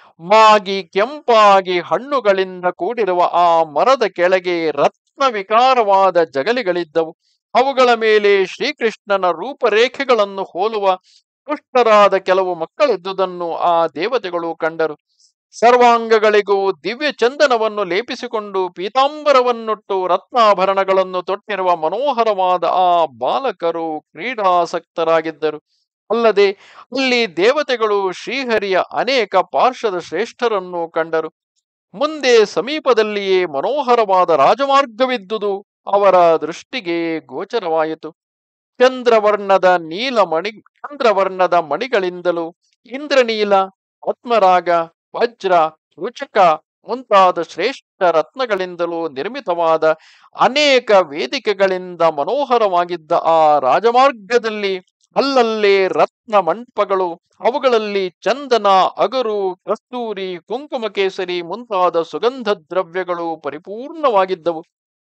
ಮಾಗಿ ಕೆಂಪಾಗಿ ಹಣ್ಣುಗಳಿಂದ ಕೂಡಿರುವ ಆ ಮರದ ಕೆಳಗೆ ರತ್ನ ವಿಕಾರವಾದ ಜಗಲಿಗಳಿದ್ದವು. ಅವುಗಳ ಮೇಲೆ ಶ್ರೀಕೃಷ್ಣನ ರೂಪರೇಖೆಗಳನ್ನು ಹೋಲುವ ಪುಷ್ಟರಾದ ಕೆಲವು ಮಕ್ಕಳಿದ್ದುದನ್ನು ಆ ದೇವತೆಗಳು ಕಂಡರು. ಸರ್ವಾಂಗಗಳಿಗೂ ದಿವ್ಯ ಚಂದನವನ್ನು ಲೇಪಿಸಿಕೊಂಡು ಪೀತಾಂಬರವನ್ನುಟ್ಟು ರತ್ನಾಭರಣಗಳನ್ನು ತೊಟ್ಟಿರುವ ಮನೋಹರವಾದ ಆ ಬಾಲಕರು ಕ್ರೀಡಾಸಕ್ತರಾಗಿದ್ದರು. ಅಲ್ಲದೆ ಅಲ್ಲಿ ದೇವತೆಗಳು ಶ್ರೀಹರಿಯ ಅನೇಕ ಪಾರ್ಶ್ವದ ಶ್ರೇಷ್ಠರನ್ನು ಕಂಡರು. ಮುಂದೆ ಸಮೀಪದಲ್ಲಿಯೇ ಮನೋಹರವಾದ ರಾಜಮಾರ್ಗವಿದ್ದುದು ಅವರ ದೃಷ್ಟಿಗೆ ಗೋಚರವಾಯಿತು. ಚಂದ್ರವರ್ಣದ ನೀಲಮಣಿ ಚಂದ್ರವರ್ಣದ ಮಣಿಗಳಿಂದಲೂ ಇಂದ್ರನೀಲ, ಆತ್ಮರಾಗ, ವಜ್ರ, ರುಚಕ ಮುಂತಾದ ಶ್ರೇಷ್ಠ ರತ್ನಗಳಿಂದಲೂ ನಿರ್ಮಿತವಾದ ಅನೇಕ ವೇದಿಕೆಗಳಿಂದ ಮನೋಹರವಾಗಿದ್ದ ಆ ರಾಜಮಾರ್ಗದಲ್ಲಿ ಅಲ್ಲಲ್ಲೇ ರತ್ನ ಮಂಟಪಗಳು, ಅವುಗಳಲ್ಲಿ ಚಂದನ, ಅಗರು, ಕಸ್ತೂರಿ, ಕುಂಕುಮ ಕೇಸರಿ ಮುಂತಾದ ಸುಗಂಧ ದ್ರವ್ಯಗಳು ಪರಿಪೂರ್ಣವಾಗಿದ್ದವು.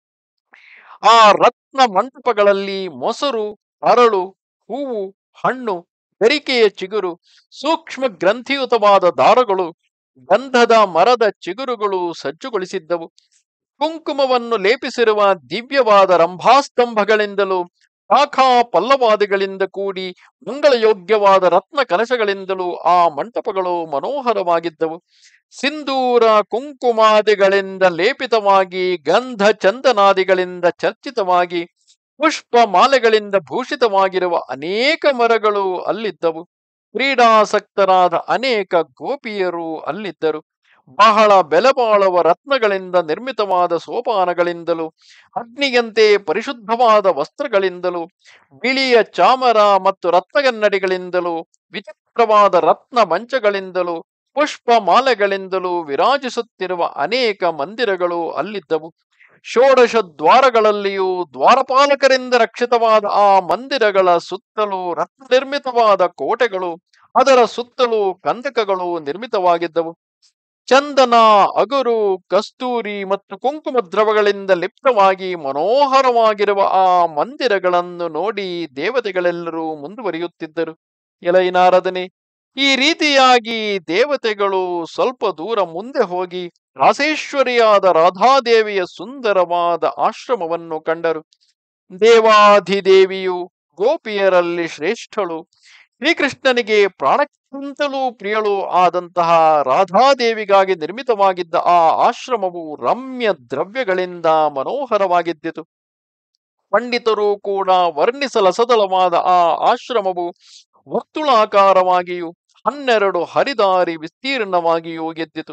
ಆ ರತ್ನ ಮಂಟಪಗಳಲ್ಲಿ ಮೊಸರು, ಅರಳು, ಹೂವು, ಹಣ್ಣು, ಗರಿಕೆಯ ಚಿಗುರು, ಸೂಕ್ಷ್ಮ ಗ್ರಂಥಿಯುತವಾದ ದಾರಗಳು, ಗಂಧದ ಮರದ ಚಿಗುರುಗಳು ಸಜ್ಜುಗೊಳಿಸಿದ್ದವು. ಕುಂಕುಮವನ್ನು ಲೇಪಿಸಿರುವ ದಿವ್ಯವಾದ ರಂಭಾಸ್ತಂಭಗಳಿಂದಲೂ ಶಾಖಾ ಪಲ್ಲವಾದಿಗಳಿಂದ ಕೂಡಿ ಮಂಗಳಯೋಗ್ಯವಾದ ರತ್ನ ಕಲಶಗಳಿಂದಲೂ ಆ ಮಂಟಪಗಳು ಮನೋಹರವಾಗಿದ್ದವು. ಸಿಂಧೂರ ಕುಂಕುಮಾದಿಗಳಿಂದ ಲೇಪಿತವಾಗಿ ಗಂಧ ಚಂದನಾದಿಗಳಿಂದ ಚರ್ಚಿತವಾಗಿ ಪುಷ್ಪ ಮಾಲೆಗಳಿಂದ ಭೂಷಿತವಾಗಿರುವ ಅನೇಕ ಮರಗಳು ಅಲ್ಲಿದ್ದವು. ಕ್ರೀಡಾಸಕ್ತರಾದ ಅನೇಕ ಗೋಪಿಯರು ಅಲ್ಲಿದ್ದರು. ಬಹಳ ಬೆಲೆಬಾಳುವ ರತ್ನಗಳಿಂದ ನಿರ್ಮಿತವಾದ ಸೋಪಾನಗಳಿಂದಲೂ ಅಗ್ನಿಯಂತೆ ಪರಿಶುದ್ಧವಾದ ವಸ್ತ್ರಗಳಿಂದಲೂ ಬಿಳಿಯ ಚಾಮರ ಮತ್ತು ರತ್ನಗನ್ನಡಿಗಳಿಂದಲೂ ವಿಚಿತ್ರವಾದ ರತ್ನ ಮಂಚಗಳಿಂದಲೂ ಪುಷ್ಪ ಮಾಲೆಗಳಿಂದಲೂ ವಿರಾಜಿಸುತ್ತಿರುವ ಅನೇಕ ಮಂದಿರಗಳು ಅಲ್ಲಿದ್ದವು. ಷೋಡಶ ದ್ವಾರಗಳಲ್ಲಿಯೂ ದ್ವಾರಪಾಲಕರಿಂದ ರಕ್ಷಿತವಾದ ಆ ಮಂದಿರಗಳ ಸುತ್ತಲೂ ರತ್ನ ನಿರ್ಮಿತವಾದ ಕೋಟೆಗಳು, ಅದರ ಸುತ್ತಲೂ ಕಂದಕಗಳು ನಿರ್ಮಿತವಾಗಿದ್ದವು. ಚಂದನ, ಅಗುರು, ಕಸ್ತೂರಿ ಮತ್ತು ಕುಂಕುಮ ದ್ರವಗಳಿಂದ ಲಿಪ್ತವಾಗಿ ಮನೋಹರವಾಗಿರುವ ಆ ಮಂದಿರಗಳನ್ನು ನೋಡಿ ದೇವತೆಗಳೆಲ್ಲರೂ ಮುಂದುವರಿಯುತ್ತಿದ್ದರು. ಎಲೈ ನಾರದನೆ, ಈ ರೀತಿಯಾಗಿ ದೇವತೆಗಳು ಸ್ವಲ್ಪ ದೂರ ಮುಂದೆ ಹೋಗಿ ರಾಸೇಶ್ವರಿಯಾದ ರಾಧಾದೇವಿಯ ಸುಂದರವಾದ ಆಶ್ರಮವನ್ನು ಕಂಡರು. ದೇವಾಧಿದೇವಿಯು ಗೋಪಿಯರಲ್ಲಿ ಶ್ರೇಷ್ಠಳು, ಶ್ರೀಕೃಷ್ಣನಿಗೆ ಪ್ರಾಣಕ್ಕಿಂತಲೂ ಪ್ರಿಯಳು ಆದಂತಹ ರಾಧಾದೇವಿಗಾಗಿ ನಿರ್ಮಿತವಾಗಿದ್ದ ಆ ಆಶ್ರಮವು ರಮ್ಯ ದ್ರವ್ಯಗಳಿಂದ ಮನೋಹರವಾಗಿದ್ದಿತು. ಪಂಡಿತರು ಕೂಡ ವರ್ಣಿಸಲಸದಳವಾದ ಆ ಆಶ್ರಮವು ವರ್ತುಳಾಕಾರವಾಗಿಯೂ ಹನ್ನೆರಡು ಹರಿದಾರಿ ವಿಸ್ತೀರ್ಣವಾಗಿಯೂ ಗೆದ್ದಿತು.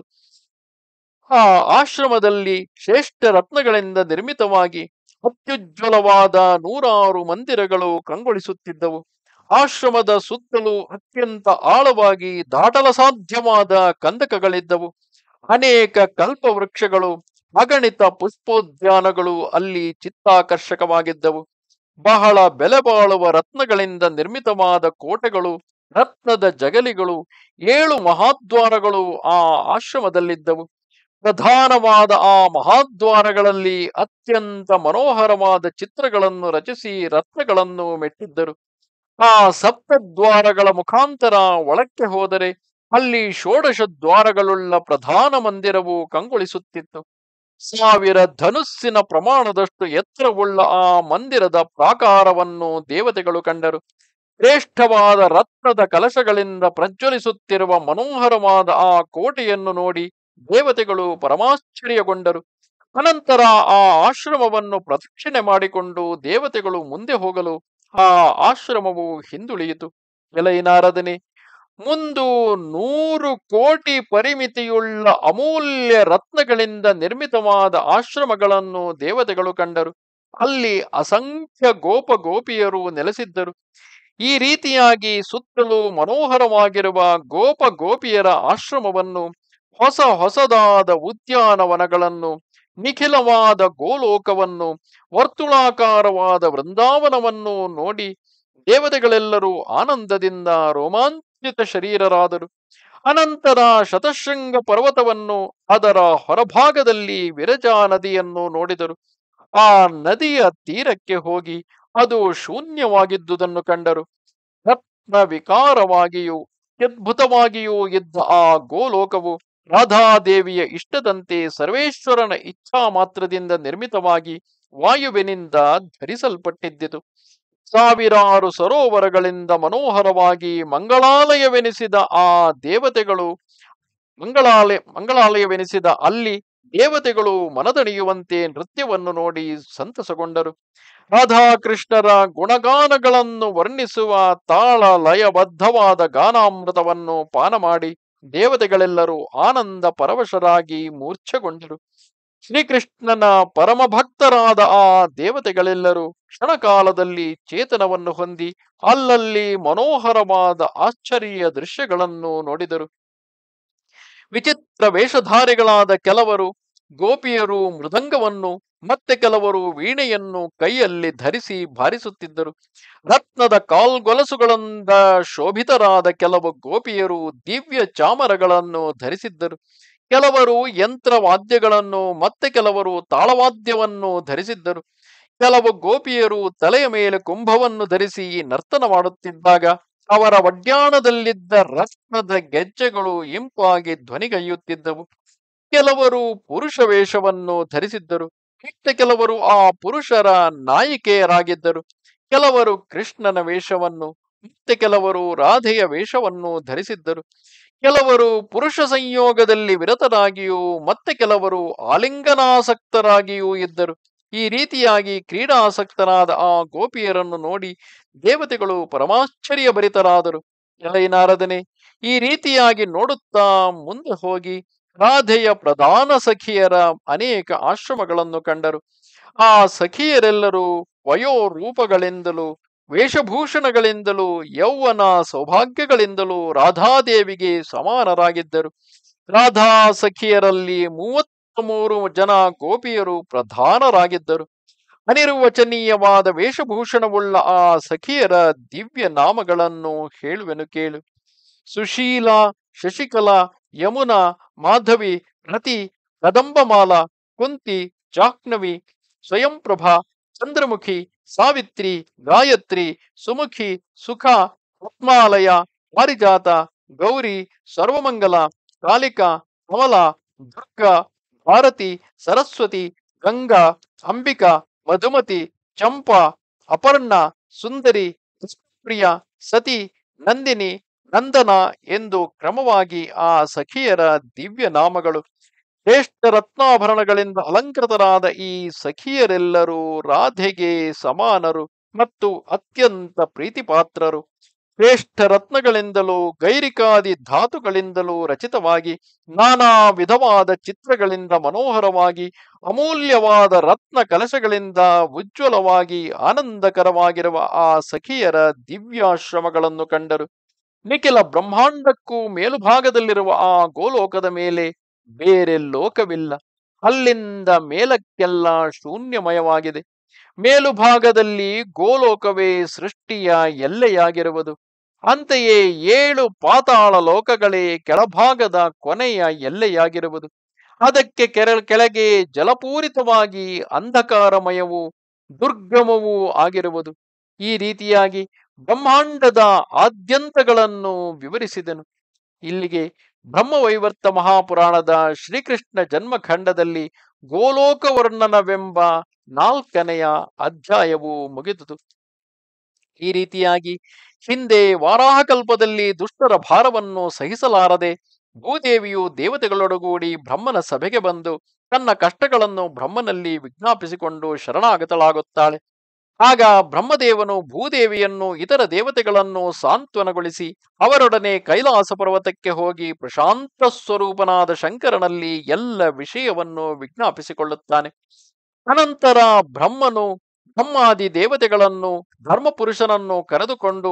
ಆ ಆಶ್ರಮದಲ್ಲಿ ಶ್ರೇಷ್ಠ ರತ್ನಗಳಿಂದ ನಿರ್ಮಿತವಾಗಿ ಅತ್ಯುಜ್ವಲವಾದ ನೂರಾರು ಮಂದಿರಗಳು ಕಂಗೊಳಿಸುತ್ತಿದ್ದವು. ಆಶ್ರಮದ ಸುತ್ತಲೂ ಅತ್ಯಂತ ಆಳವಾಗಿ ದಾಟಲ ಸಾಧ್ಯವಾದ ಕಂದಕಗಳಿದ್ದವು. ಅನೇಕ ಕಲ್ಪವೃಕ್ಷಗಳು, ಅಗಣಿತ ಪುಷ್ಪೋದ್ಯಾನಗಳು ಅಲ್ಲಿ ಚಿತ್ತಾಕರ್ಷಕವಾಗಿದ್ದವು. ಬಹಳ ಬೆಲೆ ಬಾಳುವ ರತ್ನಗಳಿಂದ ನಿರ್ಮಿತವಾದ ಕೋಟೆಗಳು, ರತ್ನದ ಜಗಲಿಗಳು, ಏಳು ಮಹಾದ್ವಾರಗಳು ಆ ಆಶ್ರಮದಲ್ಲಿದ್ದವು. ಪ್ರಧಾನವಾದ ಆ ಮಹಾದ್ವಾರಗಳಲ್ಲಿ ಅತ್ಯಂತ ಮನೋಹರವಾದ ಚಿತ್ರಗಳನ್ನು ರಚಿಸಿ ರತ್ನಗಳನ್ನು ಮೆಟ್ಟಿದ್ದರು. ಆ ಸಪ್ತದ್ವಾರಗಳ ಮುಖಾಂತರ ಒಳಕ್ಕೆ ಹೋದರೆ ಅಲ್ಲಿ ಷೋಡಶ ದ್ವಾರಗಳುಳ್ಳ ಪ್ರಧಾನ ಮಂದಿರವು ಕಂಗೊಳಿಸುತ್ತಿತ್ತು. ಸಾವಿರ ಧನುಸ್ಸಿನ ಪ್ರಮಾಣದಷ್ಟು ಎತ್ತರವುಳ್ಳ ಆ ಮಂದಿರದ ಪ್ರಾಕಾರವನ್ನು ದೇವತೆಗಳು ಕಂಡರು. ಶ್ರೇಷ್ಠವಾದ ರತ್ನದ ಕಲಶಗಳಿಂದ ಪ್ರಜ್ವಲಿಸುತ್ತಿರುವ ಮನೋಹರವಾದ ಆ ಕೋಟೆಯನ್ನು ನೋಡಿ ದೇವತೆಗಳು ಪರಮಾಶ್ಚರ್ಯಗೊಂಡರು. ಅನಂತರ ಆ ಆಶ್ರಮವನ್ನು ಪ್ರದಕ್ಷಿಣೆ ಮಾಡಿಕೊಂಡು ದೇವತೆಗಳು ಮುಂದೆ ಹೋಗಲು ಆ ಆಶ್ರಮವು ಹಿಂದುಳಿಯಿತು. ಎಲೈ ನಾರದನೆ, ಮುಂದು ನೂರು ಕೋಟಿ ಪರಿಮಿತಿಯುಳ್ಳ ಅಮೂಲ್ಯ ರತ್ನಗಳಿಂದ ನಿರ್ಮಿತವಾದ ಆಶ್ರಮಗಳನ್ನು ದೇವತೆಗಳು ಕಂಡರು. ಅಲ್ಲಿ ಅಸಂಖ್ಯ ಗೋಪ ಗೋಪಿಯರು ನೆಲೆಸಿದ್ದರು. ಈ ರೀತಿಯಾಗಿ ಸುತ್ತಲೂ ಮನೋಹರವಾಗಿರುವ ಗೋಪ ಗೋಪಿಯರ ಆಶ್ರಮವನ್ನು, ಹೊಸ ಹೊಸದಾದ ಉದ್ಯಾನವನಗಳನ್ನು, ನಿಖಿಲವಾದ ಗೋಲೋಕವನ್ನು, ವರ್ತುಳಾಕಾರವಾದ ವೃಂದಾವನವನ್ನು ನೋಡಿ ದೇವತೆಗಳೆಲ್ಲರೂ ಆನಂದದಿಂದ ರೋಮಾಂಚಿತ ಶರೀರರಾದರು. ಅನಂತರ ಶತಶೃಂಗ ಪರ್ವತವನ್ನು, ಅದರ ಹೊರಭಾಗದಲ್ಲಿ ವಿರಜಾ ನದಿಯನ್ನು ನೋಡಿದರು. ಆ ನದಿಯ ತೀರಕ್ಕೆ ಹೋಗಿ ಅದು ಶೂನ್ಯವಾಗಿದ್ದುದನ್ನು ಕಂಡರು. ರತ್ನ ವಿಕಾರವಾಗಿಯೂ ಅತ್ಯದ್ಭುತವಾಗಿಯೂ ಇದ್ದ ಆ ಗೋಲೋಕವು ರಾಧಾದೇವಿಯ ಇಷ್ಟದಂತೆ ಸರ್ವೇಶ್ವರನ ಇಚ್ಛಾ ಮಾತ್ರದಿಂದ ನಿರ್ಮಿತವಾಗಿ ವಾಯುವಿನಿಂದ ಧರಿಸಲ್ಪಟ್ಟಿದ್ದಿತು. ಸಾವಿರಾರು ಸರೋವರಗಳಿಂದ ಮನೋಹರವಾಗಿ ಮಂಗಳಾಲಯವೆನಿಸಿದ ಆ ದೇವತೆಗಳು ಮಂಗಳಾಲಯ ಮಂಗಳಾಲಯವೆನಿಸಿದ ಅಲ್ಲಿ ದೇವತೆಗಳು ಮನದಣಿಯುವಂತೆ ನೃತ್ಯವನ್ನು ನೋಡಿ ಸಂತಸಗೊಂಡರು. ರಾಧಾಕೃಷ್ಣರ ಗುಣಗಾನಗಳನ್ನು ವರ್ಣಿಸುವ ತಾಳ ಲಯಬದ್ಧವಾದ ಗಾನಾಮೃತವನ್ನು ಪಾನ ಮಾಡಿ ದೇವತೆಗಳೆಲ್ಲರೂ ಆನಂದ ಪರವಶರಾಗಿ ಮೂರ್ಛೆಗೊಂಡರು. ಶ್ರೀಕೃಷ್ಣನ ಪರಮಭಕ್ತರಾದ ಆ ದೇವತೆಗಳೆಲ್ಲರೂ ಕ್ಷಣಕಾಲದಲ್ಲಿ ಚೇತನವನ್ನು ಹೊಂದಿ ಅಲ್ಲಲ್ಲಿ ಮನೋಹರವಾದ ಆಶ್ಚರ್ಯ ದೃಶ್ಯಗಳನ್ನು ನೋಡಿದರು. ವಿಚಿತ್ರ ವೇಷಧಾರಿಗಳಾದ ಕೆಲವರು ಗೋಪಿಯರು ಮೃದಂಗವನ್ನು, ಮತ್ತೆ ಕೆಲವರು ವೀಣೆಯನ್ನು ಕೈಯಲ್ಲಿ ಧರಿಸಿ ಬಾರಿಸುತ್ತಿದ್ದರು. ರತ್ನದ ಕಾಲ್ಗೊಲಸುಗಳಿಂದ ಶೋಭಿತರಾದ ಕೆಲವು ಗೋಪಿಯರು ದಿವ್ಯ ಚಾಮರಗಳನ್ನು ಧರಿಸಿದ್ದರು. ಕೆಲವರು ಯಂತ್ರವಾದ್ಯಗಳನ್ನು, ಮತ್ತೆ ಕೆಲವರು ತಾಳವಾದ್ಯವನ್ನು ಧರಿಸಿದ್ದರು. ಕೆಲವು ಗೋಪಿಯರು ತಲೆಯ ಮೇಲೆ ಕುಂಭವನ್ನು ಧರಿಸಿ ನರ್ತನ ಮಾಡುತ್ತಿದ್ದಾಗ ಅವರ ಒಡ್ಯಾಣದಲ್ಲಿದ್ದ ರತ್ನದ ಗೆಜ್ಜೆಗಳು ಇಂಪಾಗಿ ಧ್ವನಿಗೈಯುತ್ತಿದ್ದವು. ಕೆಲವರು ಪುರುಷ ವೇಷವನ್ನು ಧರಿಸಿದ್ದರು. ಮತ್ತೆ ಕೆಲವರು ಆ ಪುರುಷರ ನಾಯಿಕೆಯರಾಗಿದ್ದರು. ಕೆಲವರು ಕೃಷ್ಣನ ವೇಷವನ್ನು, ಮತ್ತೆ ಕೆಲವರು ರಾಧೆಯ ವೇಷವನ್ನು ಧರಿಸಿದ್ದರು. ಕೆಲವರು ಪುರುಷ ಸಂಯೋಗದಲ್ಲಿ ವಿರತರಾಗಿಯೂ ಮತ್ತೆ ಕೆಲವರು ಆಲಿಂಗನಾಸಕ್ತರಾಗಿಯೂ ಇದ್ದರು. ಈ ರೀತಿಯಾಗಿ ಕ್ರೀಡಾಸಕ್ತರಾದ ಆ ಗೋಪಿಯರನ್ನು ನೋಡಿ ದೇವತೆಗಳು ಪರಮಾಶ್ಚರ್ಯ ಭರಿತರಾದರು. ಎಲೈ ನಾರದನೆ, ಈ ರೀತಿಯಾಗಿ ನೋಡುತ್ತಾ ಮುಂದೆ ಹೋಗಿ ರಾಧೆಯ ಪ್ರಧಾನ ಸಖಿಯರ ಅನೇಕ ಆಶ್ರಮಗಳನ್ನು ಕಂಡರು. ಆ ಸಖಿಯರೆಲ್ಲರೂ ವಯೋರೂಪಗಳಿಂದಲೂ ವೇಷಭೂಷಣಗಳಿಂದಲೂ ಯೌವನ ಸೌಭಾಗ್ಯಗಳಿಂದಲೂ ರಾಧಾದೇವಿಗೆ ಸಮಾನರಾಗಿದ್ದರು. ರಾಧಾ ಸಖಿಯರಲ್ಲಿ ಮೂವತ್ತ ಮೂರು ಜನ ಗೋಪಿಯರು ಪ್ರಧಾನರಾಗಿದ್ದರು. ಅನಿರ್ವಚನೀಯವಾದ ವೇಷಭೂಷಣವುಳ್ಳ ಆ ಸಖಿಯರ ದಿವ್ಯ ನಾಮಗಳನ್ನು ಹೇಳುವೆನು ಕೇಳು. ಸುಶೀಲ, ಶಶಿಕಲಾ, ಯಮುನಾ, ಮಾಧವಿ, ರತಿ, ಕದಂಬಮಾಲ, ಕುಂತಿ, ಜಾಹ್ನವಿ, ಸ್ವಯಂಪ್ರಭಾ, ಚಂದ್ರಮುಖಿ, ಸಾವಿತ್ರಿ, ಗಾಯತ್ರಿ, ಸುಮುಖಿ, ಸುಖ, ಪದ್ಮಾಲಯ, ಪಾರಿಜಾತ, ಗೌರಿ, ಸರ್ವಮಂಗಲ, ಕಾಳಿಕಾ, ಕಮಲ, ದುರ್ಗಾ, ಭಾರತಿ, ಸರಸ್ವತಿ, ಗಂಗಾ, ಅಂಬಿಕಾ, ಮಧುಮತಿ, ಚಂಪಾ, ಅಪರ್ಣ, ಸುಂದರಿ, ಪ್ರಿಯ, ಸತಿ, ನಂದಿನಿ, ನಂದನ ಎಂದು ಕ್ರಮವಾಗಿ ಆ ಸಖಿಯರ ದಿವ್ಯ ನಾಮಗಳು. ಶ್ರೇಷ್ಠ ರತ್ನಾಭರಣಗಳಿಂದ ಅಲಂಕೃತರಾದ ಈ ಸಖಿಯರೆಲ್ಲರೂ ರಾಧೆಗೆ ಸಮಾನರು ಮತ್ತು ಅತ್ಯಂತ ಪ್ರೀತಿಪಾತ್ರರು. ಶ್ರೇಷ್ಠ ರತ್ನಗಳಿಂದಲೂ ಗೈರಿಕಾದಿ ಧಾತುಗಳಿಂದಲೂ ರಚಿತವಾಗಿ ನಾನಾ ವಿಧವಾದ ಚಿತ್ರಗಳಿಂದ ಮನೋಹರವಾಗಿ ಅಮೂಲ್ಯವಾದ ರತ್ನ ಕಲಶಗಳಿಂದ ಉಜ್ವಲವಾಗಿ ಆನಂದಕರವಾಗಿರುವ ಆ ಸಖಿಯರ ದಿವ್ಯಾಶ್ರಮಗಳನ್ನು ಕಂಡರು. ನಿಖಿಲ ಬ್ರಹ್ಮಾಂಡಕ್ಕೂ ಮೇಲುಭಾಗದಲ್ಲಿರುವ ಆ ಗೋಲೋಕದ ಮೇಲೆ ಬೇರೆ ಲೋಕವಿಲ್ಲ. ಅಲ್ಲಿಂದ ಮೇಲಕ್ಕೆಲ್ಲ ಶೂನ್ಯಮಯವಾಗಿದೆ. ಮೇಲುಭಾಗದಲ್ಲಿ ಗೋಲೋಕವೇ ಸೃಷ್ಟಿಯ ಎಲ್ಲೆಯಾಗಿರುವುದು. ಅಂತೆಯೇ ಏಳು ಪಾತಾಳ ಲೋಕಗಳೇ ಕೆಳಭಾಗದ ಕೊನೆಯ ಎಲ್ಲೆಯಾಗಿರುವುದು. ಅದಕ್ಕೆ ಕೆರ ಕೆಳಗೆ ಜಲಪೂರಿತವಾಗಿ ಅಂಧಕಾರಮಯವೂ ದುರ್ಗಮವೂ ಆಗಿರುವುದು. ಈ ರೀತಿಯಾಗಿ ಬ್ರಹ್ಮಾಂಡದ ಆದ್ಯಂತಗಳನ್ನು ವಿವರಿಸಿದನು. ಇಲ್ಲಿಗೆ ಬ್ರಹ್ಮವೈವರ್ತ ಮಹಾಪುರಾಣದ ಶ್ರೀಕೃಷ್ಣ ಜನ್ಮಖಂಡದಲ್ಲಿ ಗೋಲೋಕ ವರ್ಣನವೆಂಬ ನಾಲ್ಕನೆಯ ಅಧ್ಯಾಯವು ಮುಗಿದುದು. ಈ ರೀತಿಯಾಗಿ ಹಿಂದೆ ವಾರಾಹಕಲ್ಪದಲ್ಲಿ ದುಷ್ಟರ ಭಾರವನ್ನು ಸಹಿಸಲಾರದೆ ಭೂದೇವಿಯು ದೇವತೆಗಳೊಡಗೂಡಿ ಬ್ರಹ್ಮನ ಸಭೆಗೆ ಬಂದು ತನ್ನ ಕಷ್ಟಗಳನ್ನು ಬ್ರಹ್ಮನಲ್ಲಿ ವಿಜ್ಞಾಪಿಸಿಕೊಂಡು ಶರಣಾಗತಳಾಗುತ್ತಾಳೆ. ಆಗ ಬ್ರಹ್ಮದೇವನು ಭೂದೇವಿಯನ್ನು ಇತರ ದೇವತೆಗಳನ್ನು ಸಾಂತ್ವನಗೊಳಿಸಿ ಅವರೊಡನೆ ಕೈಲಾಸ ಪರ್ವತಕ್ಕೆ ಹೋಗಿ ಪ್ರಶಾಂತ ಸ್ವರೂಪನಾದ ಶಂಕರನಲ್ಲಿ ಎಲ್ಲ ವಿಷಯವನ್ನು ವಿಜ್ಞಾಪಿಸಿಕೊಳ್ಳುತ್ತಾನೆ. ಅನಂತರ ಬ್ರಹ್ಮನು ಬ್ರಹ್ಮಾದಿ ದೇವತೆಗಳನ್ನು ಧರ್ಮಪುರುಷನನ್ನು ಕರೆದುಕೊಂಡು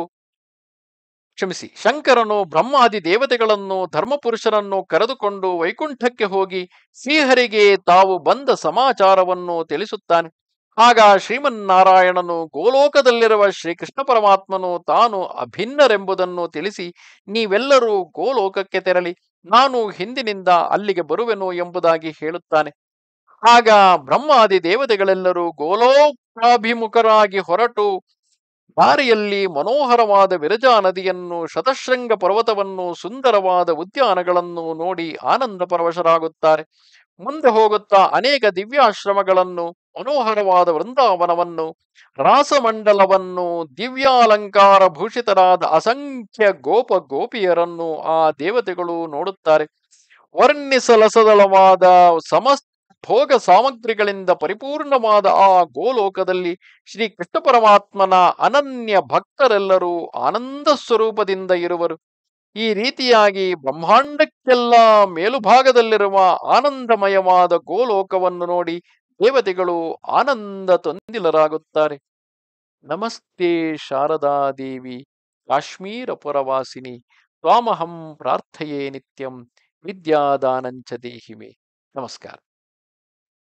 ಕ್ಷಮಿಸಿ ಶಂಕರನು ಬ್ರಹ್ಮಾದಿ ದೇವತೆಗಳನ್ನು ಧರ್ಮಪುರುಷರನ್ನು ಕರೆದುಕೊಂಡು ವೈಕುಂಠಕ್ಕೆ ಹೋಗಿ ಶ್ರೀಹರಿಗೆ ತಾವು ಬಂದ ಸಮಾಚಾರವನ್ನು ತಿಳಿಸುತ್ತಾನೆ. ಆಗ ಶ್ರೀಮನ್ನಾರಾಯಣನು ಗೋಲೋಕದಲ್ಲಿರುವ ಶ್ರೀಕೃಷ್ಣ ಪರಮಾತ್ಮನು ತಾನು ಅಭಿನ್ನರೆಂಬುದನ್ನು ತಿಳಿಸಿ, ನೀವೆಲ್ಲರೂ ಗೋಲೋಕಕ್ಕೆ ತೆರಳಿ ನಾನು ಹಿಂದಿನಿಂದ ಅಲ್ಲಿಗೆ ಬರುವೆನು ಎಂಬುದಾಗಿ ಹೇಳುತ್ತಾನೆ. ಆಗ ಬ್ರಹ್ಮಾದಿ ದೇವತೆಗಳೆಲ್ಲರೂ ಗೋಲೋಕಾಭಿಮುಖರಾಗಿ ಹೊರಟು ದಾರಿಯಲ್ಲಿ ಮನೋಹರವಾದ ವಿರಜಾ ನದಿಯನ್ನು, ಶತಶೃಂಗ ಪರ್ವತವನ್ನು, ಸುಂದರವಾದ ಉದ್ಯಾನಗಳನ್ನು ನೋಡಿ ಆನಂದ ಪರವಶರಾಗುತ್ತಾರೆ. ಮುಂದೆ ಹೋಗುತ್ತಾ ಅನೇಕ ದಿವ್ಯಾಶ್ರಮಗಳನ್ನು, ಮನೋಹರವಾದ ವೃಂದಾವನವನ್ನು, ರಾಸಮಂಡಲವನ್ನು, ದಿವ್ಯಾಲಂಕಾರ ಭೂಷಿತರಾದ ಅಸಂಖ್ಯ ಗೋಪ ಗೋಪಿಯರನ್ನು ಆ ದೇವತೆಗಳು ನೋಡುತ್ತಾರೆ. ವರ್ಣಿಸಲಸದಳವಾದ ಸಮಸ್ತ ಭೋಗ ಸಾಮಗ್ರಿಗಳಿಂದ ಪರಿಪೂರ್ಣವಾದ ಆ ಗೋಲೋಕದಲ್ಲಿ ಶ್ರೀ ಕೃಷ್ಣ ಪರಮಾತ್ಮನ ಅನನ್ಯ ಭಕ್ತರೆಲ್ಲರೂ ಆನಂದ ಸ್ವರೂಪದಿಂದ ಇರುವರು. ಈ ರೀತಿಯಾಗಿ ಬ್ರಹ್ಮಾಂಡಕ್ಕೆಲ್ಲ ಮೇಲುಭಾಗದಲ್ಲಿರುವ ಆನಂದಮಯವಾದ ಗೋಲೋಕವನ್ನು ನೋಡಿ ದೇವತೆಗಳು ಆನಂದ ತೊಂದಿಲರಾಗುತ್ತಾರೆ. ನಮಸ್ತೆ ಶಾರದಾ ದೇವಿ ಕಾಶ್ಮೀರ ಪುರವಾಸಿನಿ ತ್ವಾಮಹಂ ಪ್ರಾರ್ಥಯೇ ನಿತ್ಯಂ ವಿದ್ಯಾದಾನಂಚ ದೇಹಿಮೆ. ನಮಸ್ಕಾರ.